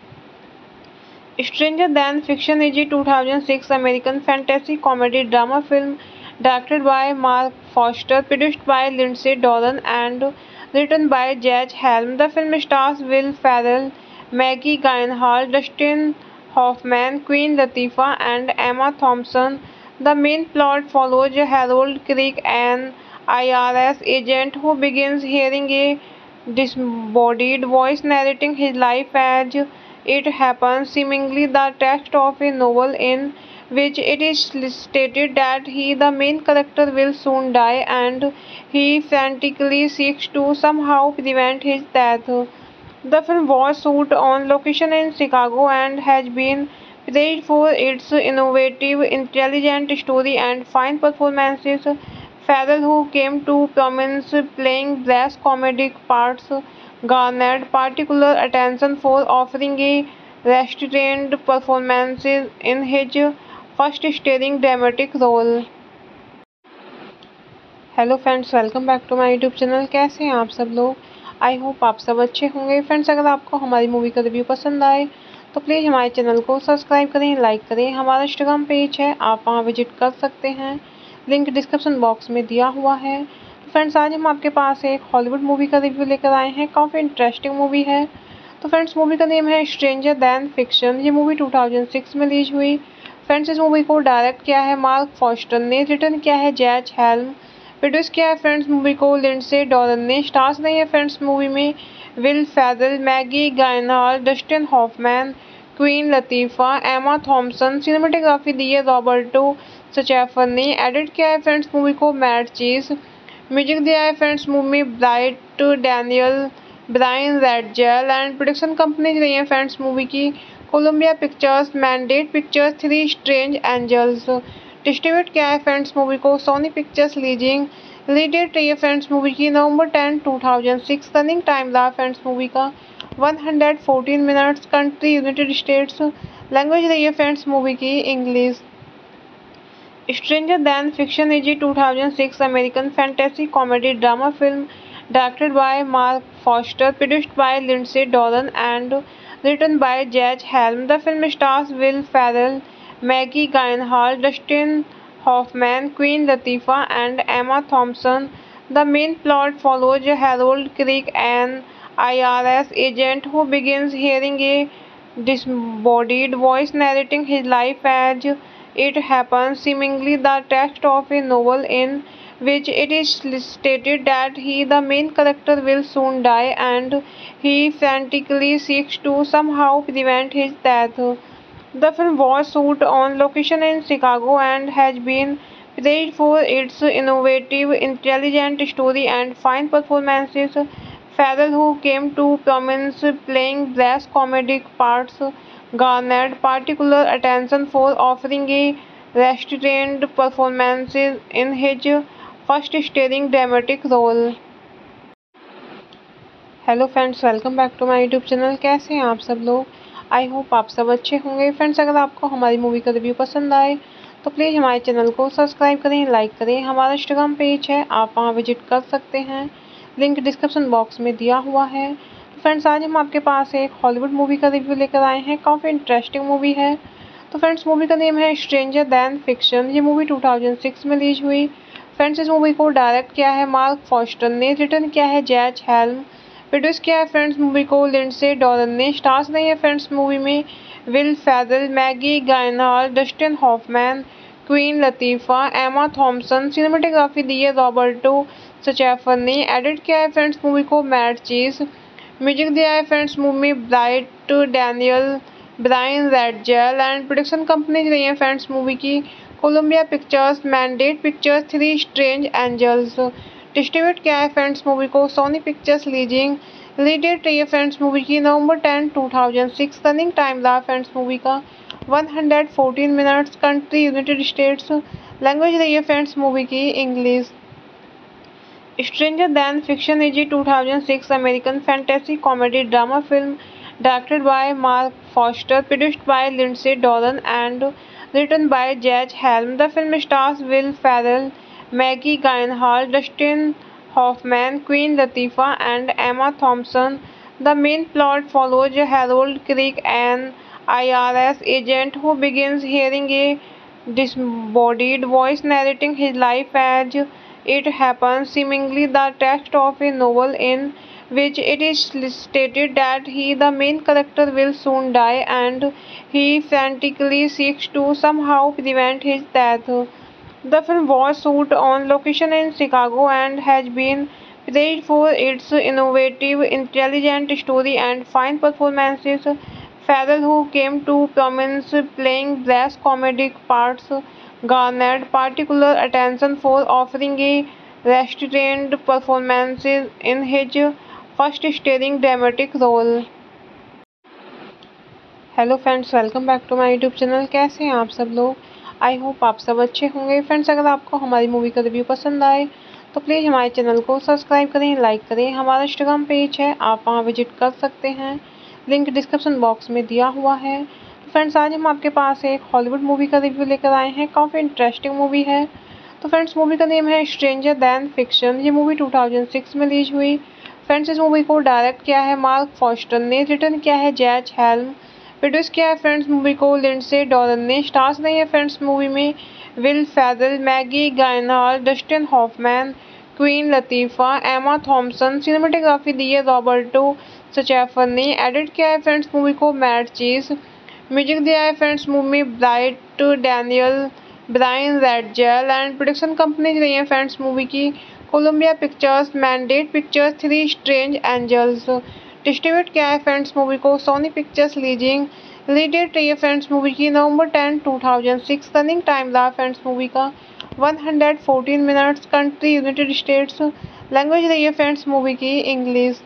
Stranger then fiction is 2006 American fantasy comedy drama film directed by Mark Foster, produced by Lindsay Doran and written by Judge Helm. The film stars Will Ferrell, Maggie Gyllenhaal, Dustin Hoffman, Queen Latifah, and Emma Thompson. The main plot follows Harold Crick, an IRS agent who begins hearing a disembodied voice narrating his life as it happens, seemingly the text of a novel in which it is stated that he, the main character, will soon die, and he frantically seeks to somehow prevent his death. The film was shot on location in Chicago and has been praised for its innovative, intelligent story and fine performances. Farrell, who came to prominence playing brass comedic parts, garnered particular attention for offering a restrained performance in his first starring dramatic role. Hello friends, welcome back to my YouTube channel. कैसे हैं आप सब लोग? I hope आप सब अच्छे होंगे। Friends, अगर आपको हमारी मूवी का रिव्यू पसंद आए तो प्लीज़ हमारे चैनल को सब्सक्राइब करें, लाइक करें। हमारा इंस्टाग्राम पेज है, आप वहां विजिट कर सकते हैं, लिंक डिस्क्रिप्शन बॉक्स में दिया हुआ है। तो फ्रेंड्स, आज हम आपके पास एक हॉलीवुड मूवी का रिव्यू लेकर आए हैं। काफ़ी इंटरेस्टिंग मूवी है। तो फ्रेंड्स, मूवी का नेम है स्ट्रेंजर दैन फिक्शन। ये मूवी 2006 में रिलीज हुई। फ्रेंड्स, इस मूवी को डायरेक्ट किया है मार्क फॉस्टर ने, रिटर्न किया है जैज हेल्म, प्रोड्यूस किया है फ्रेंड्स मूवी को लिंडसे डॉलन ने। स्टार्स नहीं है फ्रेंड्स मूवी में विल फेरल, मैगी गायनहार्ड, Dustin Hoffman, Queen Latifah, Emma Thompson. Cinematography दी है रॉबर्टो सचैफर ने। एडिट किया है फ्रेंड्स मूवी को मैट चीज। म्यूजिक दिया है फ्रेंड्स मूवी में bright Daniel, Brian Reitzell. And production company रही है फ्रेंड्स मूवी की Columbia Pictures, Mandate Pictures, Three Strange Angels. Distribute किया है फ्रेंड्स मूवी को Sony Pictures Releasing. Release date रही है फ्रेंड्स मूवी की नवंबर 10, 2006। रनिंग टाइम रहा फ्रेंड्स मूवी का 114 minutes. Country United States. Language रही है फ्रेंड्स मूवी की English. Stranger then fiction is 2006 American fantasy comedy drama film directed by Mark Foster, produced by Lindsay Doran and written by Judge Helm. The film stars Will Ferrell, Maggie Gyllenhaal, Dustin Hoffman, Queen Latifah, and Emma Thompson. The main plot follows Harold Crick, an IRS agent who begins hearing a disembodied voice narrating his life as it happens, seemingly the text of a novel in which it is stated that he, the main character, will soon die, and he frantically seeks to somehow prevent his death. The film was shot on location in Chicago and has been praised for its innovative, intelligent story and fine performances. Farrell, who came to prominence playing brass comedic parts, garnered particular attention for offering a restrained performance in his first starring dramatic role. Hello friends, welcome back to my YouTube channel. कैसे हैं आप सब लोग? I hope आप सब अच्छे होंगे। Friends, अगर आपको हमारी मूवी का रिव्यू पसंद आए तो प्लीज़ हमारे चैनल को सब्सक्राइब करें, लाइक करें। हमारा इंस्टाग्राम पेज है, आप वहां विजिट कर सकते हैं, लिंक डिस्क्रिप्शन बॉक्स में दिया हुआ है। तो फ्रेंड्स, आज हम आपके पास एक हॉलीवुड मूवी का रिव्यू लेकर आए हैं। काफ़ी इंटरेस्टिंग मूवी है। तो फ्रेंड्स, मूवी का नेम है स्ट्रेंजर दैन फिक्शन। ये मूवी 2006 में रिलीज हुई। फ्रेंड्स, इस मूवी को डायरेक्ट किया है मार्क फॉस्टर ने, रिटर्न किया है जैज हेल्म, प्रोड्यूस किया है फ्रेंड्स मूवी को लिंडसे डॉलन ने। स्टार्स नहीं है फ्रेंड्स मूवी में विल फेरल, मैगी गायनहार्ड, Dustin Hoffman, Queen Latifah, Emma Thompson. Cinematography दी है रॉबर्टो सचैफर ने। एडिट किया है फ्रेंड्स मूवी को मैट चीज। म्यूजिक दिया है फ्रेंड्स मूवी में bright Daniel, Brian Reitzell. And production company रही है फ्रेंड्स मूवी की Columbia Pictures, Mandate Pictures, Three Strange Angels. Distribute किया है फ्रेंड्स मूवी को Sony Pictures Releasing. Release date रही है फ्रेंड्स मूवी की नवंबर 10, 2006। रनिंग टाइम रहा फ्रेंड्स मूवी का 114 minutes. Country United States. Language रही है फ्रेंड्स मूवी की English. Stranger then fiction is 2006 American fantasy comedy drama film directed by Mark Foster, produced by Lindsay Dolan and written by Judge Helm. The film stars Will Ferrell, Maggie Gyllenhaal, Dustin Hoffman, Queen Latifah, and Emma Thompson. The main plot follows Harold Crick, an IRS agent who begins hearing a disembodied voice narrating his life as it happens, seemingly the text of a novel in which it is stated that he, the main character, will soon die, and he frantically seeks to somehow prevent his death. The film was shot on location in Chicago and has been praised for its innovative, intelligent story and fine performances. Farrell, who came to prominence playing brass comedic parts, garnered particular attention for offering a restrained performance in his first starring dramatic role. Hello friends, welcome back to my YouTube channel. कैसे हैं आप सब लोग? I hope आप सब अच्छे होंगे। Friends, अगर आपको हमारी मूवी का रिव्यू पसंद आए तो प्लीज़ हमारे चैनल को सब्सक्राइब करें, लाइक करें। हमारा इंस्टाग्राम पेज है, आप वहां विजिट कर सकते हैं, लिंक डिस्क्रिप्शन बॉक्स में दिया हुआ है। तो फ्रेंड्स, आज हम आपके पास एक हॉलीवुड मूवी का रिव्यू लेकर आए हैं। काफ़ी इंटरेस्टिंग मूवी है। तो फ्रेंड्स, मूवी का नेम है स्ट्रेंजर दैन फिक्शन। ये मूवी 2006 में रिलीज हुई। फ्रेंड्स, इस मूवी को डायरेक्ट किया है मार्क फॉस्टर ने, रिटर्न किया है जैज हेल्म, प्रोड्यूस किया है फ्रेंड्स मूवी को लिंडसे डॉलन ने। स्टार्स नहीं है फ्रेंड्स मूवी में विल फेरल, मैगी गायनहार्ड, Dustin Hoffman, Queen Latifah, Emma Thompson. Cinematography दी है रॉबर्टो सचैफर ने। एडिट किया है फ्रेंड्स मूवी को मैट चीज। म्यूजिक दिया है फ्रेंड्स मूवी में bright Daniel, Brian Reitzell. And production company रही है फ्रेंड्स मूवी की Columbia Pictures, Mandate Pictures, Three Strange Angels. Distribute किया है फ्रेंड्स मूवी को Sony Pictures Releasing. Release date रही है फ्रेंड्स मूवी की नवंबर 10, 2006। रनिंग टाइम रहा फ्रेंड्स मूवी का 114 minutes. Country United States. Language रही है फ्रेंड्स मूवी की English.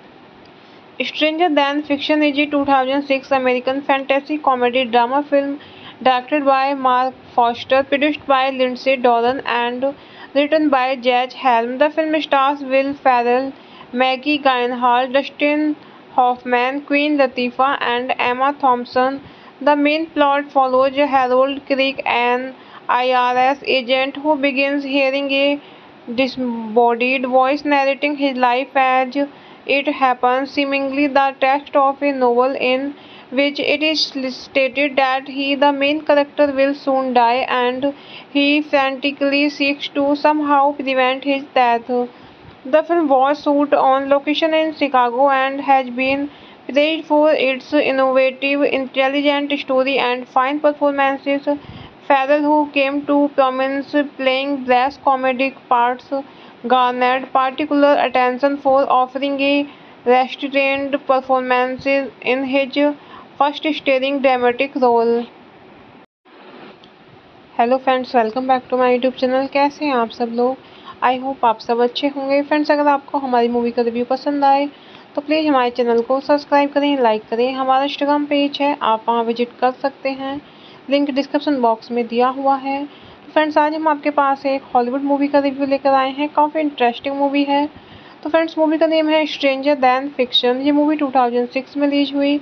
Stranger then fiction is 2006 American fantasy comedy drama film directed by Mark Foster, produced by Lindsay Dolan and written by Judge Helm. The film stars Will Ferrell, Maggie Gyllenhaal, Dustin Hoffman, Queen Latifah, and Emma Thompson. The main plot follows Harold Crick, an IRS agent who begins hearing a disembodied voice narrating his life as it happens, seemingly the text of a novel in which it is stated that he, the main character, will soon die, and he frantically seeks to somehow prevent his death. The film was shot on location in Chicago and has been praised for its innovative, intelligent story and fine performances. Farrell, who came to prominence playing brass comedic parts, garnered particular attention for offering a restrained performance in his first starring dramatic role. Hello friends, welcome back to my YouTube channel. कैसे हैं आप सब लोग? I hope आप सब अच्छे होंगे। Friends, अगर आपको हमारी मूवी का रिव्यू पसंद आए तो प्लीज़ हमारे चैनल को सब्सक्राइब करें, लाइक करें। हमारा इंस्टाग्राम पेज है, आप वहां विजिट कर सकते हैं, लिंक डिस्क्रिप्शन बॉक्स में दिया हुआ है। तो फ्रेंड्स, आज हम आपके पास एक हॉलीवुड मूवी का रिव्यू लेकर आए हैं। काफ़ी इंटरेस्टिंग मूवी है। तो फ्रेंड्स, मूवी का नेम है स्ट्रेंजर दैन फिक्शन। ये मूवी 2006 में रिलीज हुई।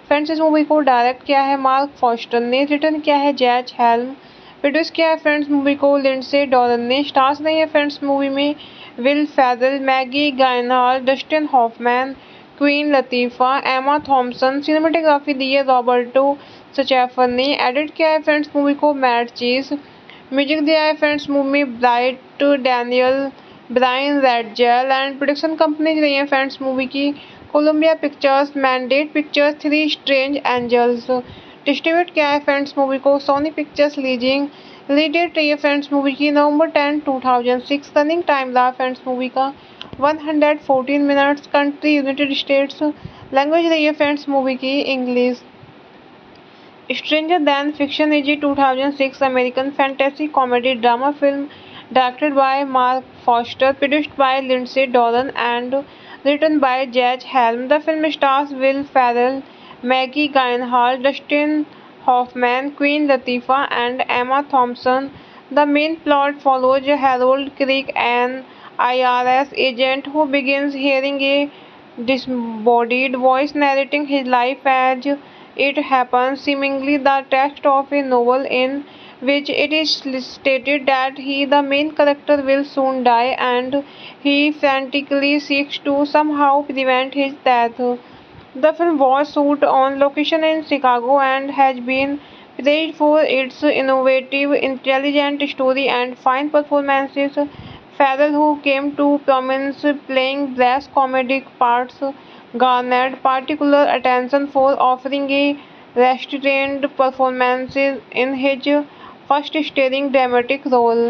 फ्रेंड्स इस मूवी को डायरेक्ट किया है मार्क फॉस्टर ने, रिटर्न किया है जैज हेल्म, प्रोड्यूस किया है फ्रेंड्स मूवी को लिंडसे डॉलन ने। स्टार्स नहीं है फ्रेंड्स मूवी में विल फेरल, मैगी गायनहार्ड, Dustin Hoffman, Queen Latifah, Emma Thompson. Cinematography दी है रॉबर्टो सचैफर ने। एडिट किया है फ्रेंड्स मूवी को मैट चीज। म्यूजिक दिया है फ्रेंड्स मूवी में bright Daniel, Brian Reitzell and production company रही है फ्रेंड्स मूवी की Columbia Pictures, Mandate Pictures, Three Strange Angels. Distribute किया है फ्रेंड्स मूवी को Sony Pictures Releasing. Release date रही है फ्रेंड्स मूवी की नवंबर 10, 2006। रनिंग टाइम रहा फ्रेंड्स मूवी का 114 minutes. Country United States. Language रही है फ्रेंड्स मूवी की English. Stranger then fiction is 2006 American fantasy comedy drama film directed by Mark Foster, produced by Lindsay Doran and written by Judge Helm. The film stars Will Ferrell, Maggie Gyllenhaal, Dustin Hoffman, Queen Latifah, and Emma Thompson. The main plot follows Harold Crick, an IRS agent who begins hearing a disembodied voice narrating his life as it happens, seemingly the text of a novel in which it is stated that he, the main character, will soon die, and he frantically seeks to somehow prevent his death. The film was shot on location in Chicago and has been praised for its innovative, intelligent story and fine performances. Farrell, who came to prominence playing brass comedic parts, garnered particular attention for offering a restrained performance in his first starring dramatic role.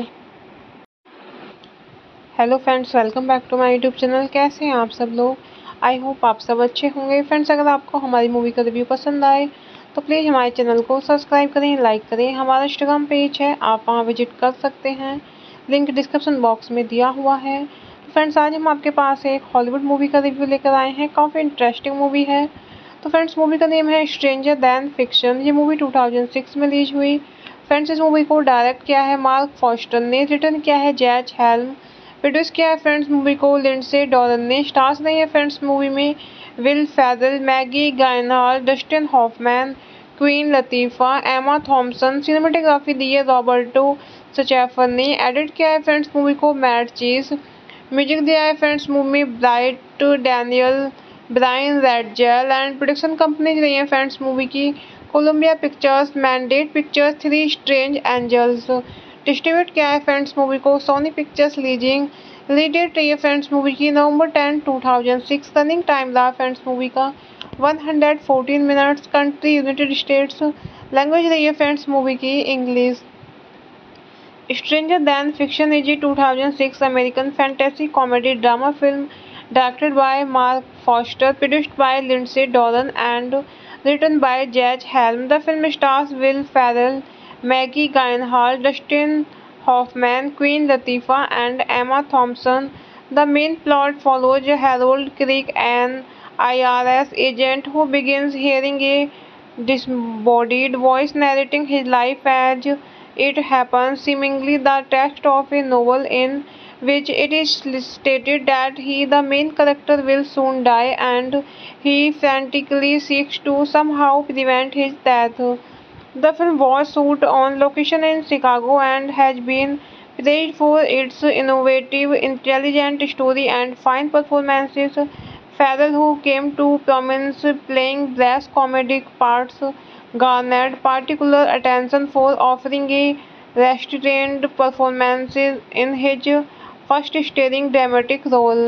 Hello friends, welcome back to my YouTube channel. कैसे हैं आप सब लोग? I hope आप सब अच्छे होंगे। Friends अगर आपको हमारी मूवी का रिव्यू पसंद आए तो प्लीज़ हमारे चैनल को सब्सक्राइब करें, लाइक करें। हमारा इंस्टाग्राम पेज है, आप वहां विजिट कर सकते हैं, लिंक डिस्क्रिप्शन बॉक्स में दिया हुआ है। तो फ्रेंड्स आज हम आपके पास एक हॉलीवुड मूवी का रिव्यू लेकर आए हैं। काफ़ी इंटरेस्टिंग मूवी है। तो फ्रेंड्स मूवी का नेम है स्ट्रेंजर दैन फिक्शन। ये मूवी 2006 में रिलीज हुई। फ्रेंड्स इस मूवी को डायरेक्ट किया है मार्क फॉस्टर ने, रिटर्न किया है जैज हेल्म, प्रोड्यूस किया है फ्रेंड्स मूवी को लिंडसे डॉलन ने। स्टार्स नहीं है फ्रेंड्स मूवी में विल फेरल, मैगी गायनहार्ड, Dustin Hoffman, Queen Latifah, Emma Thompson. Cinematography दी है रॉबर्टो सचैफर ने। एडिट किया है फ्रेंड्स मूवी को मैट चीज। म्यूजिक दिया है फ्रेंड्स मूवी में bright Daniel, Brian Reitzell and production company रही है फ्रेंड्स मूवी की Columbia Pictures, Mandate Pictures, Three Strange Angels. Distribute किया है फ्रेंड्स मूवी को Sony Pictures Releasing. Release date रही है फ्रेंड्स मूवी की नवंबर 10, 2006। रनिंग टाइम रहा फ्रेंड्स मूवी का 114 minutes. Country United States. Language रही है फ्रेंड्स मूवी की English. Stranger then fiction is 2006 American fantasy comedy drama film directed by Mark Foster, produced by Lindsay Doran and written by Judge Helm. The film stars Will Ferrell, Maggie Gyllenhaal, Dustin Hoffman, Queen Latifah, and Emma Thompson. The main plot follows Harold Crick, an IRS agent who begins hearing a disembodied voice narrating his life as it happens, seemingly the text of a novel in which it is stated that he, the main character, will soon die, and he frantically seeks to somehow prevent his death. The film was shot on location in Chicago and has been praised for its innovative, intelligent story and fine performances. Farrell, who came to prominence playing brass comedic parts, garnered particular attention for offering a restrained performance in his first starring dramatic role.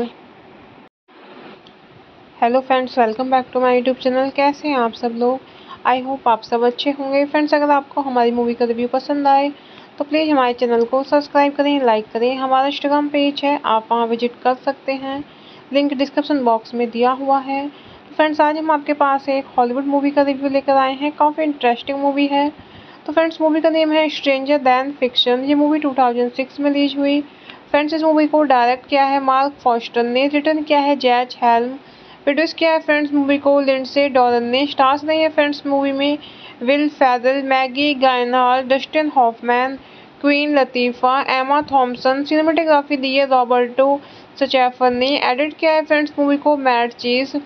Hello friends, welcome back to my YouTube channel. कैसे हैं आप सब लोग? I hope आप सब अच्छे होंगे। Friends अगर आपको हमारी मूवी का रिव्यू पसंद आए तो प्लीज़ हमारे चैनल को सब्सक्राइब करें, लाइक करें। हमारा इंस्टाग्राम पेज है, आप वहां विजिट कर सकते हैं, लिंक डिस्क्रिप्शन बॉक्स में दिया हुआ है। तो फ्रेंड्स आज हम आपके पास एक हॉलीवुड मूवी का रिव्यू लेकर आए हैं। काफ़ी इंटरेस्टिंग मूवी है। तो फ्रेंड्स मूवी का नेम है स्ट्रेंजर दैन फिक्शन। ये मूवी 2006 में रिलीज हुई। फ्रेंड्स इस मूवी को डायरेक्ट किया है मार्क फॉस्टर ने, रिटर्न किया है जैज हेल्म, प्रोड्यूस किया है फ्रेंड्स मूवी को लिंडसे डॉलन ने। स्टार्स नहीं है फ्रेंड्स मूवी में विल फेरल, मैगी गायनहार्ड, Dustin Hoffman, Queen Latifah, Emma Thompson. Cinematography दी है रॉबर्टो सचैफर ने। एडिट किया है फ्रेंड्स मूवी को मैट चीज।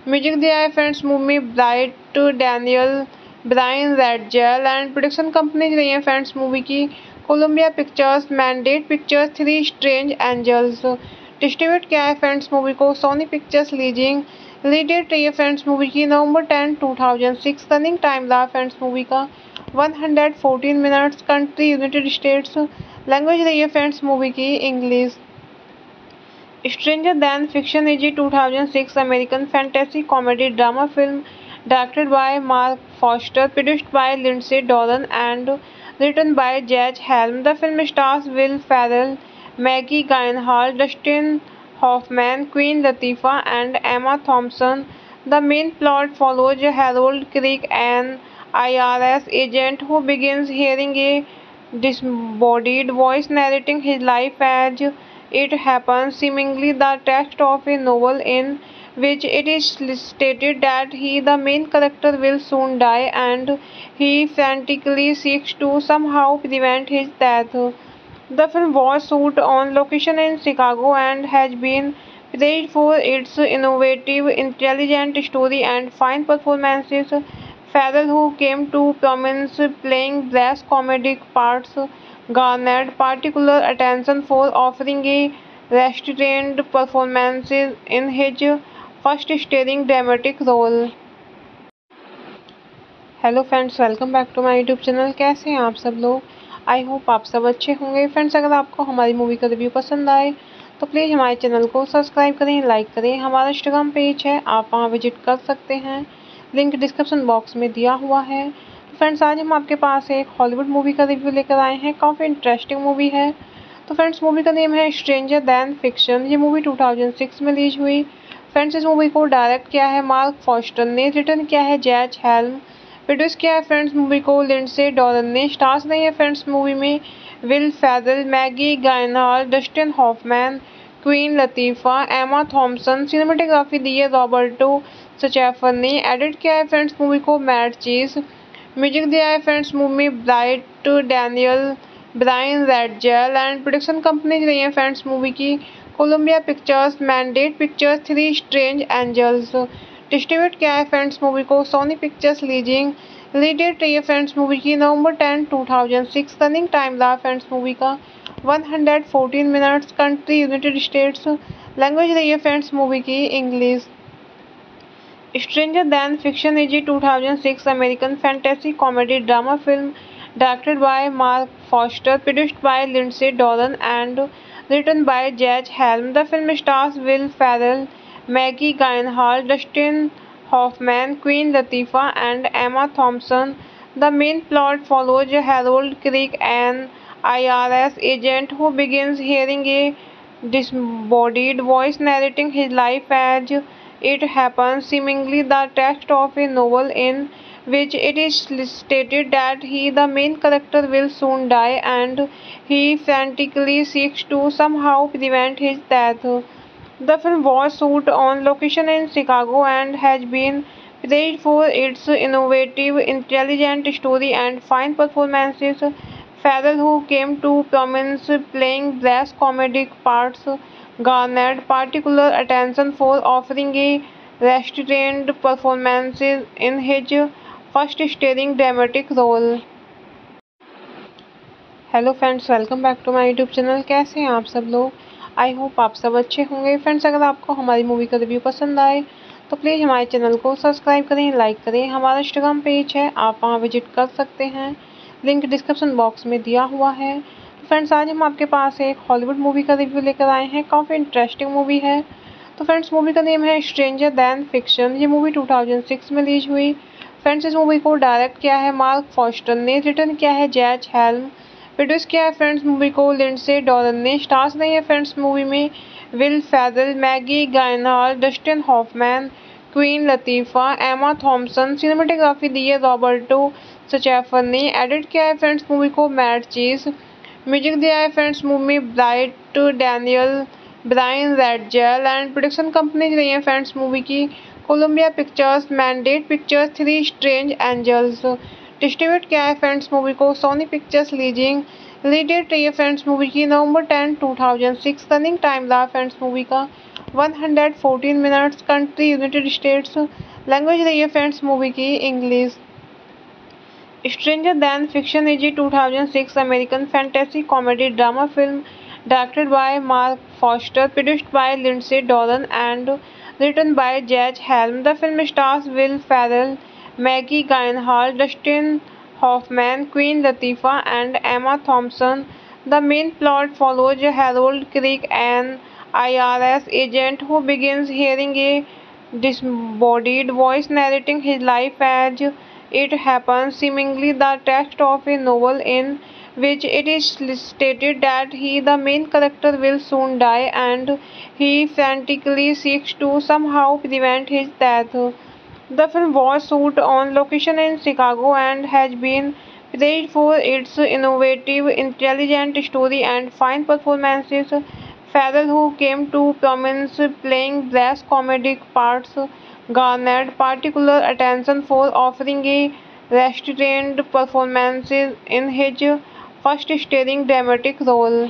म्यूजिक दिया है friends movie bright Daniel Brian Reitzell and production company रही है फ्रेंड्स मूवी की Columbia Pictures Mandate Pictures Three Strange Angels. Distribute किया है फ्रेंड्स मूवी को Sony Pictures Releasing. Release date रही है फ्रेंड्स मूवी की नवंबर 10, 2006। रनिंग टाइम रहा फ्रेंड्स मूवी का 114 minutes. Country United States. Language रही है फ्रेंड्स मूवी की English. Stranger Than Fiction is a 2006 American fantasy comedy drama film directed by Mark Foster, produced by Lindsay Doran, and written by Judge Helm. The film stars Will Ferrell, Maggie Gyllenhaal, Dustin Hoffman, Queen Latifah, and Emma Thompson. The main plot follows Harold Crick, an IRS agent who begins hearing a disembodied voice narrating his life as it happens, seemingly the text of a novel in which it is stated that he, the main character, will soon die and he frantically seeks to somehow prevent his death. The film was shot on location in Chicago and has been praised for its innovative, intelligent story and fine performances. Farrell, who came to prominence playing brass comedic parts, garnered particular attention for offering a restrained performance in his first starring dramatic role. Hello friends, welcome back to my YouTube channel. कैसे हैं आप सब लोग? I hope आप सब अच्छे होंगे। Friends, अगर आपको हमारी मूवी का रिव्यू पसंद आए तो प्लीज़ हमारे चैनल को सब्सक्राइब करें, लाइक करें। हमारा इंस्टाग्राम पेज है, आप वहां विजिट कर सकते हैं, लिंक डिस्क्रिप्शन बॉक्स में दिया हुआ है। तो फ्रेंड्स, आज हम आपके पास एक हॉलीवुड मूवी का रिव्यू लेकर आए हैं। काफ़ी इंटरेस्टिंग मूवी है। तो फ्रेंड्स, मूवी का नेम है स्ट्रेंजर दैन फिक्शन। ये मूवी 2006 में रिलीज हुई। फ्रेंड्स, इस मूवी को डायरेक्ट किया है मार्क फॉस्टर ने, रिटर्न किया है जैज हेल्म, प्रोड्यूस किया है फ्रेंड्स मूवी को लिंडसे डॉरन ने। स्टार्स नहीं है फ्रेंड्स मूवी में Will Ferrell, Maggie Gyllenhaal, Dustin Hoffman, Queen Latifah, Emma Thompson. Cinematography दी है रॉबर्टो सचैफर ने। एडिट किया है फ्रेंड्स मूवी को मैट चीज। म्यूजिक दिया है friends movie bright Daniel Brian Reitzell and production company रही है फ्रेंड्स मूवी की Columbia Pictures Mandate Pictures Three Strange Angels. Distribute किया है फ्रेंड्स मूवी को Sony Pictures Releasing. Release date रही है फ्रेंड्स मूवी की नवंबर 10, 2006। रनिंग टाइम रहा फ्रेंड्स मूवी का 114 minutes. Country United States. Language रही है फ्रेंड्स मूवी की English. Stranger Than Fiction is a 2006 American fantasy comedy drama film directed by Mark Foster, produced by Lindsay Doran, and written by Judge Helm. The film stars Will Ferrell, Maggie Gyllenhaal, Dustin Hoffman, Queen Latifah, and Emma Thompson. The main plot follows Harold Crick, an IRS agent who begins hearing a disembodied voice narrating his life as it happens, seemingly the text of a novel in which it is stated that he, the main character, will soon die and he frantically seeks to somehow prevent his death. The film was shot on location in Chicago and has been praised for its innovative, intelligent story and fine performances. Farrell, who came to prominence playing brass comedic parts, garnered particular attention for offering a restrained performance in his first starring dramatic role. Hello friends, welcome back to my YouTube channel. कैसे हैं आप सब लोग? I hope आप सब अच्छे होंगे। Friends, अगर आपको हमारी मूवी का रिव्यू पसंद आए तो प्लीज़ हमारे चैनल को सब्सक्राइब करें, लाइक करें। हमारा इंस्टाग्राम पेज है, आप वहां विजिट कर सकते हैं, लिंक डिस्क्रिप्शन बॉक्स में दिया हुआ है। तो फ्रेंड्स, आज हम आपके पास एक हॉलीवुड मूवी का रिव्यू लेकर आए हैं। काफ़ी इंटरेस्टिंग मूवी है। तो फ्रेंड्स, मूवी का नेम है स्ट्रेंजर दैन फिक्शन। ये मूवी 2006 में रिलीज हुई। फ्रेंड्स, इस मूवी को डायरेक्ट किया है मार्क फॉस्टर ने, रिटर्न किया है जैज हेल्म, प्रोड्यूस किया है फ्रेंड्स मूवी को लिंडसे डॉरन ने। स्टार्स नहीं है फ्रेंड्स मूवी में Will Ferrell, Maggie Gyllenhaal, Dustin Hoffman, Queen Latifah, Emma Thompson. Cinematography दी है रॉबर्टो सचैफर ने। एडिट किया है फ्रेंड्स मूवी को मैट चीज। म्यूजिक दिया है friends movie bright Daniel Brian Reitzell and production company रही है फ्रेंड्स मूवी की Columbia Pictures Mandate Pictures Three Strange Angels. Distribute किया है फ्रेंड्स मूवी को Sony Pictures Releasing. Release date रही है फ्रेंड्स मूवी की नवंबर 10, 2006। रनिंग टाइम रहा फ्रेंड्स मूवी का 114 minutes. Country United States. Language रही है फ्रेंड्स मूवी की English. Stranger Than Fiction is a 2006 American fantasy comedy drama film directed by Mark Foster, produced by Lindsay Doran, and written by Judge Helm. The film stars Will Ferrell, Maggie Gyllenhaal, Dustin Hoffman, Queen Latifah, and Emma Thompson. The main plot follows Harold Crick, an IRS agent who begins hearing a disembodied voice narrating his life as it happens, seemingly the text of a novel in which it is stated that he, the main character, will soon die, and he frantically seeks to somehow prevent his death. The film was shot on location in Chicago and has been praised for its innovative, intelligent story and fine performances. Farrell, who came to prominence playing brass comedic parts, garnered particular attention for offering a restrained performance in his first starring dramatic role.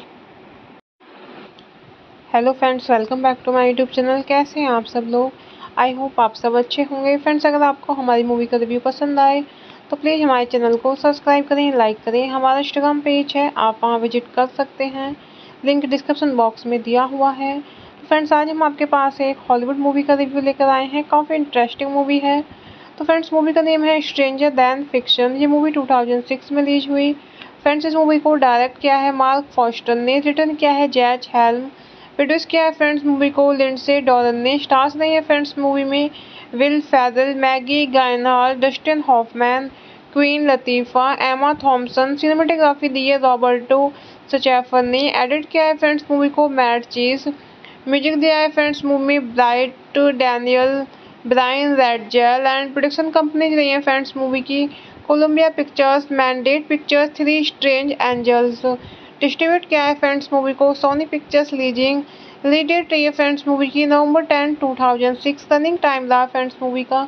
Hello friends, welcome back to my YouTube channel. कैसे हैं आप सब लोग? I hope आप सब अच्छे होंगे। Friends, अगर आपको हमारी मूवी का रिव्यू पसंद आए तो प्लीज़ हमारे चैनल को सब्सक्राइब करें, लाइक करें। हमारा इंस्टाग्राम पेज है, आप वहां विजिट कर सकते हैं, लिंक डिस्क्रिप्शन बॉक्स में दिया हुआ है। तो फ्रेंड्स, आज हम आपके पास एक हॉलीवुड मूवी का रिव्यू लेकर आए हैं। काफ़ी इंटरेस्टिंग मूवी है। तो फ्रेंड्स, मूवी का नेम है स्ट्रेंजर दैन फिक्शन। ये मूवी 2006 में रिलीज हुई। फ्रेंड्स, इस मूवी को डायरेक्ट किया है मार्क फॉस्टर ने, रिटर्न किया है जैज हेल्म, प्रोड्यूस किया है फ्रेंड्स मूवी को लिंडसे डॉरन ने। स्टार्स नहीं है फ्रेंड्स मूवी में Will Ferrell, Maggie Gyllenhaal, Dustin Hoffman, Queen Latifah, Emma Thompson. Cinematography दी है रॉबर्टो सचैफर ने। एडिट किया है फ्रेंड्स मूवी को मैट चीज। म्यूजिक दिया है फ्रेंड्स मूवी में bright Daniel, Brian Reitzell, and production company रही है फ्रेंड्स मूवी की Columbia Pictures, Mandate Pictures, Three Strange Angels. Distribute किया है फ्रेंड्स मूवी को Sony Pictures Releasing. Release date रही है फ्रेंड्स मूवी की नवंबर 10, 2006। रनिंग टाइम रहा फ्रेंड्स मूवी का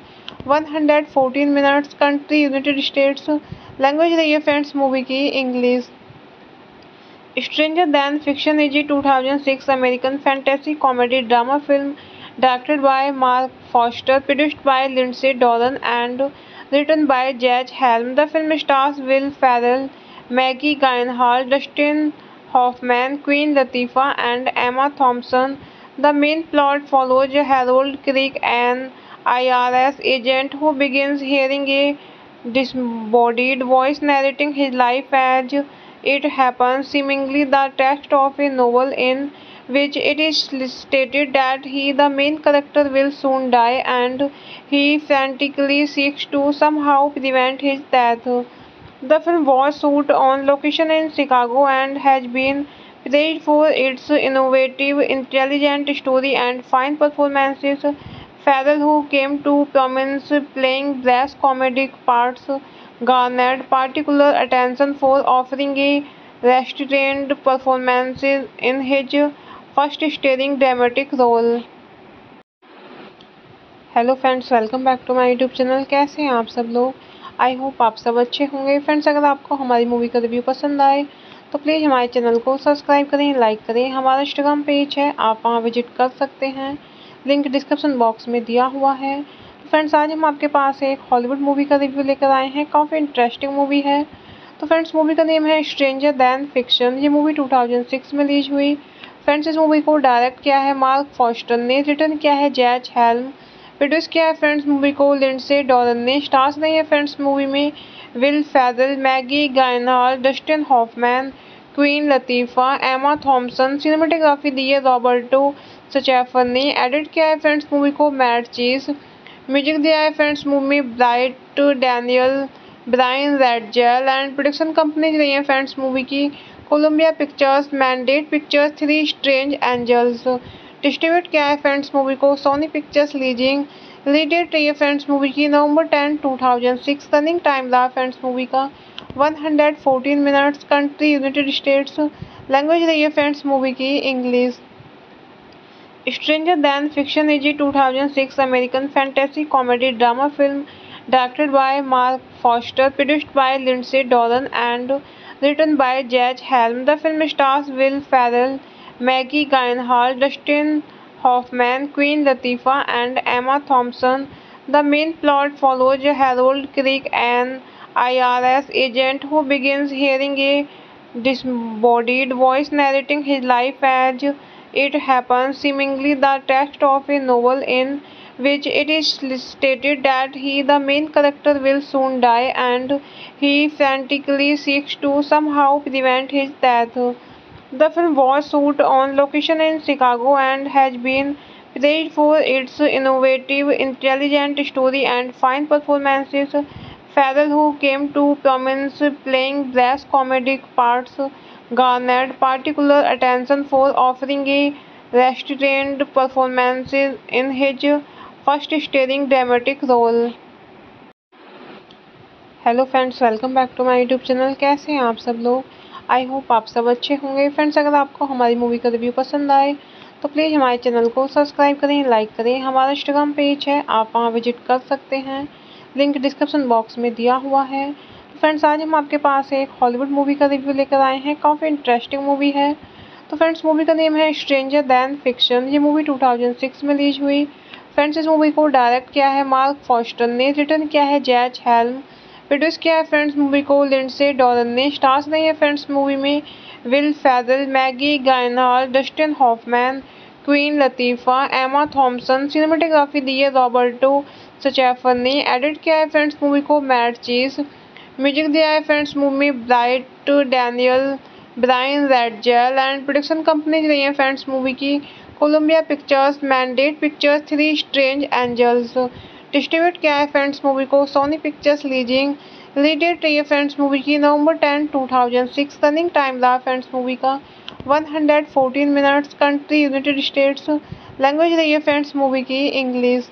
114 minutes. Country United States. Language रही है फ्रेंड्स मूवी की English. Stranger then fiction is a 2006 American fantasy comedy drama film directed by Mark Foster, produced by Lindsay Doran, and written by Judge Helm. The film stars Will Ferrell, Maggie Gyllenhaal, Dustin Hoffman, Queen Latifah, and Emma Thompson. The main plot follows Harold Crick, an IRS agent who begins hearing a disembodied voice narrating his life as it happens, seemingly the text of a novel in which it is stated that he, the main character, will soon die, and he frantically seeks to somehow prevent his death. The film was shot on location in Chicago and has been praised for its innovative, intelligent story and fine performances. Farrell, who came to prominence playing brass comedic parts, garnered particular attention for offering a restrained performance in his first starring dramatic role. Hello friends, welcome back to my YouTube channel. कैसे हैं आप सब लोग? I hope आप सब अच्छे होंगे। Friends, अगर आपको हमारी मूवी का रिव्यू पसंद आए तो प्लीज़ हमारे चैनल को सब्सक्राइब करें, लाइक करें। हमारा इंस्टाग्राम पेज है, आप वहां विजिट कर सकते हैं, लिंक डिस्क्रिप्शन बॉक्स में दिया हुआ है। तो फ्रेंड्स, आज हम आपके पास एक हॉलीवुड मूवी का रिव्यू लेकर आए हैं। काफ़ी इंटरेस्टिंग मूवी है। तो फ्रेंड्स, मूवी का नेम है स्ट्रेंजर दैन फिक्शन। ये मूवी 2006 में रिलीज हुई। फ्रेंड्स, इस मूवी को डायरेक्ट किया है मार्क फॉस्टर ने, रिटर्न किया है जैज हेल्म, प्रोड्यूस किया है फ्रेंड्स मूवी को लिंडसे डॉरन ने। स्टार्स नहीं है फ्रेंड्स मूवी में Will Ferrell, Maggie Gyllenhaal, Dustin Hoffman, Queen Latifah, Emma Thompson. Cinematography दी है रॉबर्टो सचैफर ने। एडिट किया है फ्रेंड्स मूवी को मैट चीज। म्यूजिक दिया है फ्रेंड्स मूवी में bright Daniel, Brian Reitzell, and production company रही है फ्रेंड्स मूवी की Columbia Pictures, Mandate Pictures, Three Strange Angels. Distribute किया है फ्रेंड्स मूवी को Sony Pictures Releasing. Release date रही है फ्रेंड्स मूवी की नवंबर 10, 2006। रनिंग टाइम रहा फ्रेंड्स मूवी का 114 minutes. Country United States. Language रही है फ्रेंड्स मूवी की English. Stranger then fiction is a 2006 American fantasy comedy drama film directed by Mark Foster, produced by Lindsay Doran, and written by Judge Helm. The film stars Will Ferrell, Maggie Gyllenhaal, Dustin Hoffman, Queen Latifah, and Emma Thompson. The main plot follows Harold Crick, an IRS agent who begins hearing a disembodied voice narrating his life as it happens, seemingly the text of a novel in which it is stated that he, the main character, will soon die, and he frantically seeks to somehow prevent his death. The film was shot on location in Chicago and has been praised for its innovative, intelligent story and fine performances. Farrell, who came to prominence playing brass comedic parts, garnered particular attention for offering a restrained performance in his first starring dramatic role. Hello friends, welcome back to my YouTube channel. कैसे हैं आप सब लोग? I hope आप सब अच्छे होंगे। Friends, अगर आपको हमारी मूवी का रिव्यू पसंद आए तो प्लीज़ हमारे चैनल को सब्सक्राइब करें, लाइक करें। हमारा इंस्टाग्राम पेज है, आप वहां विजिट कर सकते हैं, लिंक डिस्क्रिप्शन बॉक्स में दिया हुआ है। तो फ्रेंड्स, आज हम आपके पास एक हॉलीवुड मूवी का रिव्यू लेकर आए हैं। काफ़ी इंटरेस्टिंग मूवी है। तो फ्रेंड्स, मूवी का नेम है स्ट्रेंजर दैन फिक्शन। ये मूवी 2006 में रिलीज हुई। फ्रेंड्स, इस मूवी को डायरेक्ट किया है मार्क फॉस्टर ने, रिटर्न किया है जैज हेल्म, प्रोड्यूस किया है फ्रेंड्स मूवी को लिंडसे डॉलन ने। स्टार्स नहीं है फ्रेंड्स मूवी में विल फेरल, मैगी गायनहार्ड, Dustin Hoffman, Queen Latifah, Emma Thompson. Cinematography दी है रॉबर्टो सचैफर ने। एडिट किया है फ्रेंड्स मूवी को मैट चीज। म्यूजिक दिया है फ्रेंड्स मूवी में bright Daniel, Brian Reitzell. And production company रही है फ्रेंड्स मूवी की Columbia Pictures, Mandate Pictures, Three Strange Angels. Distribute किया है फ्रेंड्स मूवी को Sony Pictures Releasing. Release date रही है फ्रेंड्स मूवी की नवंबर 10, 2006। रनिंग टाइम रहा फ्रेंड्स मूवी का 114 minutes. Country United States. Language रही है फ्रेंड्स मूवी की English.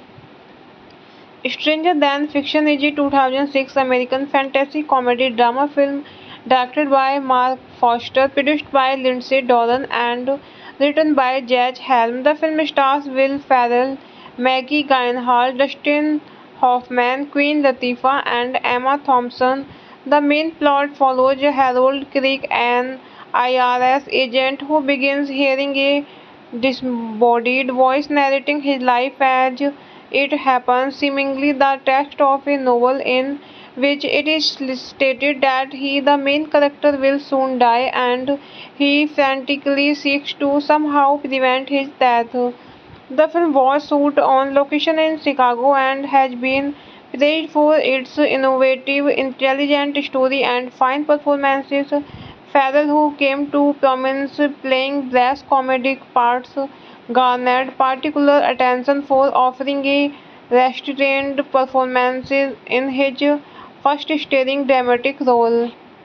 Stranger then fiction is 2006 American fantasy comedy drama film directed by Mark Foster, produced by Lindsay Doran, and written by Judge Helm. The film stars Will Ferrell, Maggie Gyllenhaal, Dustin Hoffman, Queen Latifah, and Emma Thompson. The main plot follows Harold Crick, an IRS agent who begins hearing a disembodied voice narrating his life as it happens, seemingly the text of a novel in which it is stated that he, the main character, will soon die, and he frantically seeks to somehow prevent his death. The film was shot on location in Chicago and has been praised for its innovative, intelligent story and fine performances. Farrell, who came to prominence playing brass comedic parts, garnered particular attention for offering a restrained performance in his first starring dramatic role.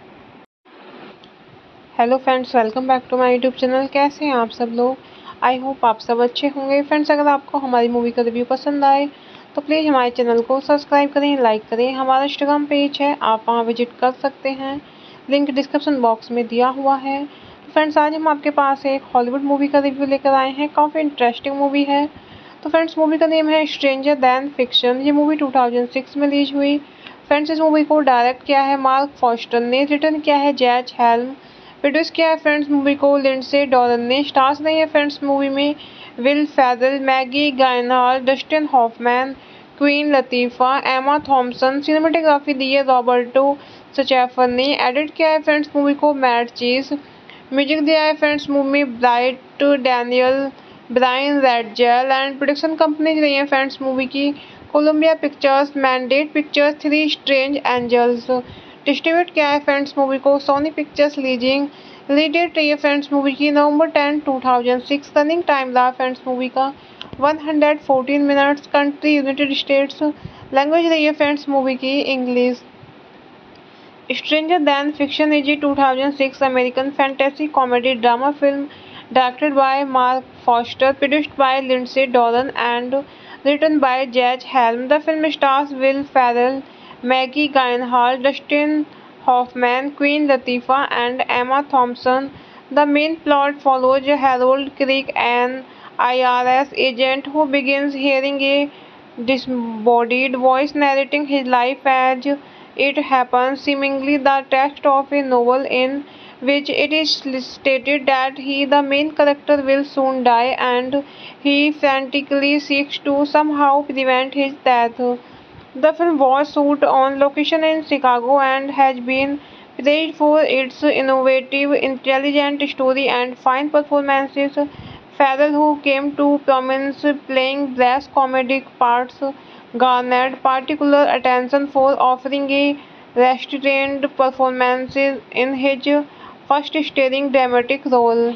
Hello friends, welcome back to my YouTube channel. कैसे हैं आप सब लोग? I hope आप सब अच्छे होंगे। Friends, अगर आपको हमारी मूवी का रिव्यू पसंद आए तो प्लीज़ हमारे चैनल को सब्सक्राइब करें, लाइक करें। हमारा इंस्टाग्राम पेज है, आप वहां विजिट कर सकते हैं, लिंक डिस्क्रिप्शन बॉक्स में दिया हुआ है। तो फ्रेंड्स, आज हम आपके पास एक हॉलीवुड मूवी का रिव्यू लेकर आए हैं। काफ़ी इंटरेस्टिंग मूवी है। तो फ्रेंड्स, मूवी का नेम है स्ट्रेंजर दैन फिक्शन। ये मूवी 2006 में रिलीज हुई। फ्रेंड्स, इस मूवी को डायरेक्ट किया है मार्क फॉस्टर ने, रिटर्न किया है जैज हेल्म, प्रोड्यूस किया है फ्रेंड्स मूवी को लिंडसे डॉलन ने। स्टार्स नहीं है फ्रेंड्स मूवी में विल फेरल, मैगी गायनहार्ड, Dustin Hoffman, Queen Latifah, Emma Thompson. Cinematography दी है रॉबर्टो सचैफर ने। एडिट किया है फ्रेंड्स मूवी को मैट चीज। म्यूजिक दिया है फ्रेंड्स मूवी में bright Daniel, Brian Reitzell. And production company रही है फ्रेंड्स मूवी की Columbia Pictures, Mandate Pictures, Three Strange Angels. Distribute किया है फ्रेंड्स मूवी को Sony Pictures Releasing. Release date रही है फ्रेंड्स मूवी की नवंबर 10, 2006। रनिंग टाइम रहा फ्रेंड्स मूवी का 114 minutes. Country United States. Language रही है फ्रेंड्स मूवी की English. Stranger then fiction is 2006 American fantasy comedy drama film directed by Mark Foster, produced by Lindsay Doran, and written by Judge Helm. The film stars Will Ferrell, Maggie Gyllenhaal, Dustin Hoffman, Queen Latifah, and Emma Thompson. The main plot follows Harold Crick, an IRS agent who begins hearing a disembodied voice narrating his life as it happens, seemingly the text of a novel in which it is stated that the main character, will soon die, and he frantically seeks to somehow prevent his death. The film was shot on location in Chicago and has been praised for its innovative, intelligent story and fine performances. Farrell, who came to prominence playing brass comedic parts, garnered particular attention for offering a restrained performance in his first starring dramatic role.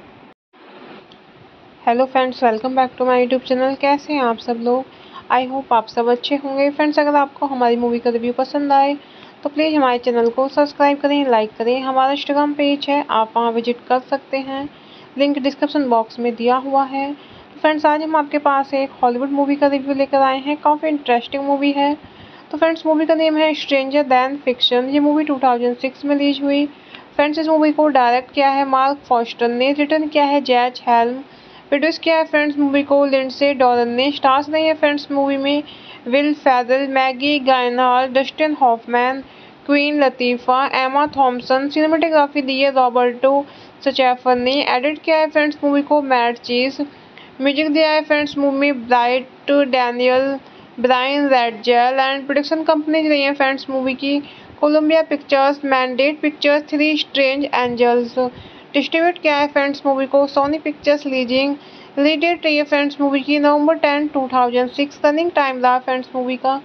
Hello friends, welcome back to my YouTube channel. कैसे हैं आप सब लोग? I hope आप सब अच्छे होंगे। Friends, अगर आपको हमारी मूवी का रिव्यू पसंद आए तो प्लीज़ हमारे चैनल को सब्सक्राइब करें, लाइक करें। हमारा इंस्टाग्राम पेज है, आप वहां विजिट कर सकते हैं, लिंक डिस्क्रिप्शन बॉक्स में दिया हुआ है। तो फ्रेंड्स, आज हम आपके पास एक हॉलीवुड मूवी का रिव्यू लेकर आए हैं। काफ़ी इंटरेस्टिंग मूवी है। तो फ्रेंड्स, मूवी का नेम है स्ट्रेंजर दैन फिक्शन। ये मूवी 2006 में रिलीज हुई। फ्रेंड्स, इस मूवी को डायरेक्ट किया है मार्क फॉस्टर ने, रिटर्न किया है जैज हेल्म, प्रोड्यूस किया है फ्रेंड्स मूवी को लिंडसे डॉलन ने। स्टार्स नहीं है फ्रेंड्स मूवी में विल फेरल, मैगी गायनहार्ड, Dustin Hoffman, Queen Latifah, Emma Thompson. Cinematography दी है रॉबर्टो सचैफर ने। एडिट किया है फ्रेंड्स मूवी को मैट चीज। म्यूजिक दिया है फ्रेंड्स मूवी में bright Daniel, Brian Reitzell. And production company रही है फ्रेंड्स मूवी की Columbia Pictures, Mandate Pictures, Three Strange Angels. Distribute किया है फ्रेंड्स मूवी को Sony Pictures Releasing. Release date रही है फ्रेंड्स मूवी की नवंबर 10, 2006। रनिंग टाइम रहा फ्रेंड्स मूवी का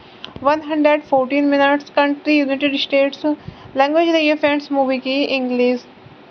114 minutes. Country United States. Language रही है फ्रेंड्स मूवी की English.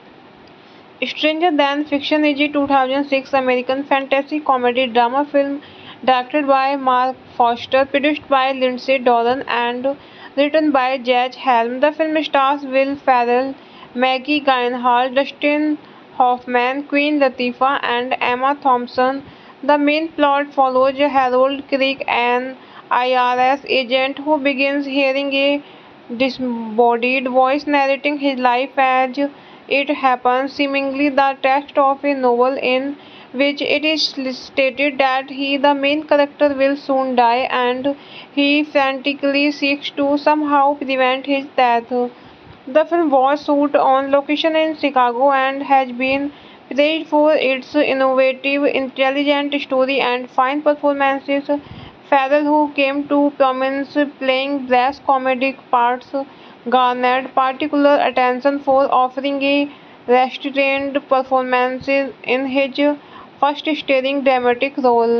Stranger then fiction is 2006 American fantasy comedy drama film directed by Mark Foster, produced by Lindsay Doran, and written by Judge Helm. The film stars Will Ferrell, Maggie Gyllenhaal, Dustin Hoffman, Queen Latifah, and Emma Thompson. The main plot follows Harold Crick, an IRS agent who begins hearing a disembodied voice narrating his life as it happens, seemingly the text of a novel in which it is stated that the main character, will soon die, and he frantically seeks to somehow prevent his death. The film was shot on location in Chicago and has been praised for its innovative, intelligent story and fine performances. Farrell, who came to prominence playing brass comedic parts, garnered particular attention for offering a restrained performance in his first starring dramatic role.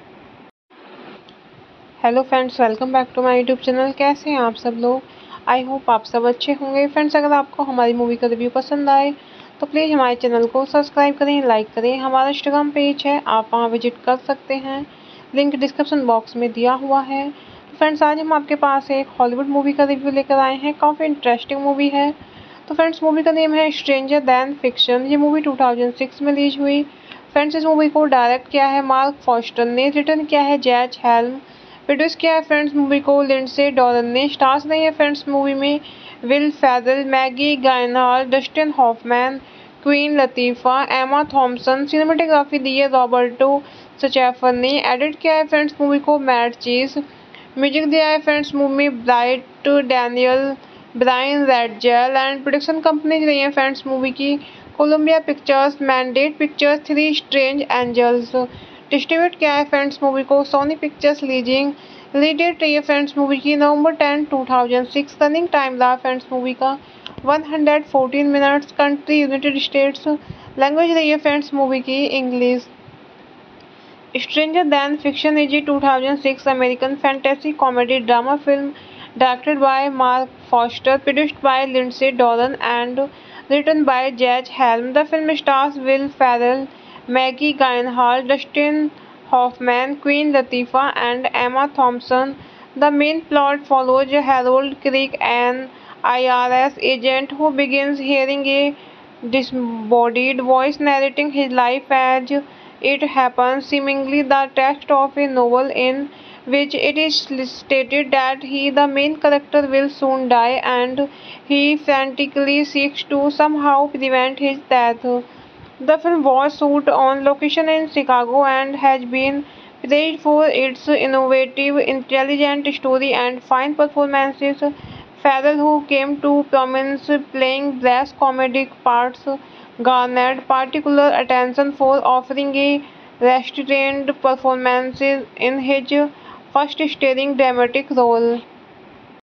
Hello friends, welcome back to my YouTube channel. कैसे हैं आप सब लोग? I hope आप सब अच्छे होंगे। Friends, अगर आपको हमारी मूवी का रिव्यू पसंद आए तो प्लीज़ हमारे चैनल को सब्सक्राइब करें, लाइक करें। हमारा इंस्टाग्राम पेज है, आप वहां विजिट कर सकते हैं, लिंक डिस्क्रिप्शन बॉक्स में दिया हुआ है। तो फ्रेंड्स, आज हम आपके पास एक हॉलीवुड मूवी का रिव्यू लेकर आए हैं। काफ़ी इंटरेस्टिंग मूवी है। तो फ्रेंड्स, मूवी का नेम है स्ट्रेंजर दैन फिक्शन। ये मूवी 2006 में रिलीज हुई। फ्रेंड्स, इस मूवी को डायरेक्ट किया है मार्क फॉस्टर ने, रिटर्न किया है जैज हेल्म, प्रोड्यूस किया है फ्रेंड्स मूवी को लिंडसे डॉलन ने। स्टार्स नहीं है फ्रेंड्स मूवी में विल फेरल, मैगी गायनहार्ड, Dustin Hoffman, Queen Latifah, Emma Thompson. Cinematography दी है रॉबर्टो सचैफर ने। एडिट किया है फ्रेंड्स मूवी को मैट चीज। म्यूजिक दिया है फ्रेंड्स मूवी में bright Daniel, Brian Reitzell. And production company रही है फ्रेंड्स मूवी की Columbia Pictures, Mandate Pictures, Three Strange Angels. Distribute किया है फ्रेंड्स मूवी को Sony Pictures Releasing. Release date रही है फ्रेंड्स मूवी की नवंबर 10, 2006। रनिंग टाइम रहा फ्रेंड्स मूवी का 114 minutes. Country United States. Language रही है फ्रेंड्स मूवी की English. Stranger then fiction is 2006 American fantasy comedy drama film directed by Mark Foster, produced by Lindsay Doran, and written by Judge Helm. The film stars Will Ferrell, Maggie Gyllenhaal, Dustin Hoffman, Queen Latifah, and Emma Thompson. The main plot follows Harold Crick, an IRS agent who begins hearing a disembodied voice narrating his life as it happens, seemingly the text of a novel in which it is stated that the main character, will soon die, and he frantically seeks to somehow prevent his death. The film was shot on location in Chicago and has been praised for its innovative, intelligent story and fine performances. Farrell, who came to prominence playing brass comedic parts, garnered particular attention for offering a restrained performance in his first starring dramatic role.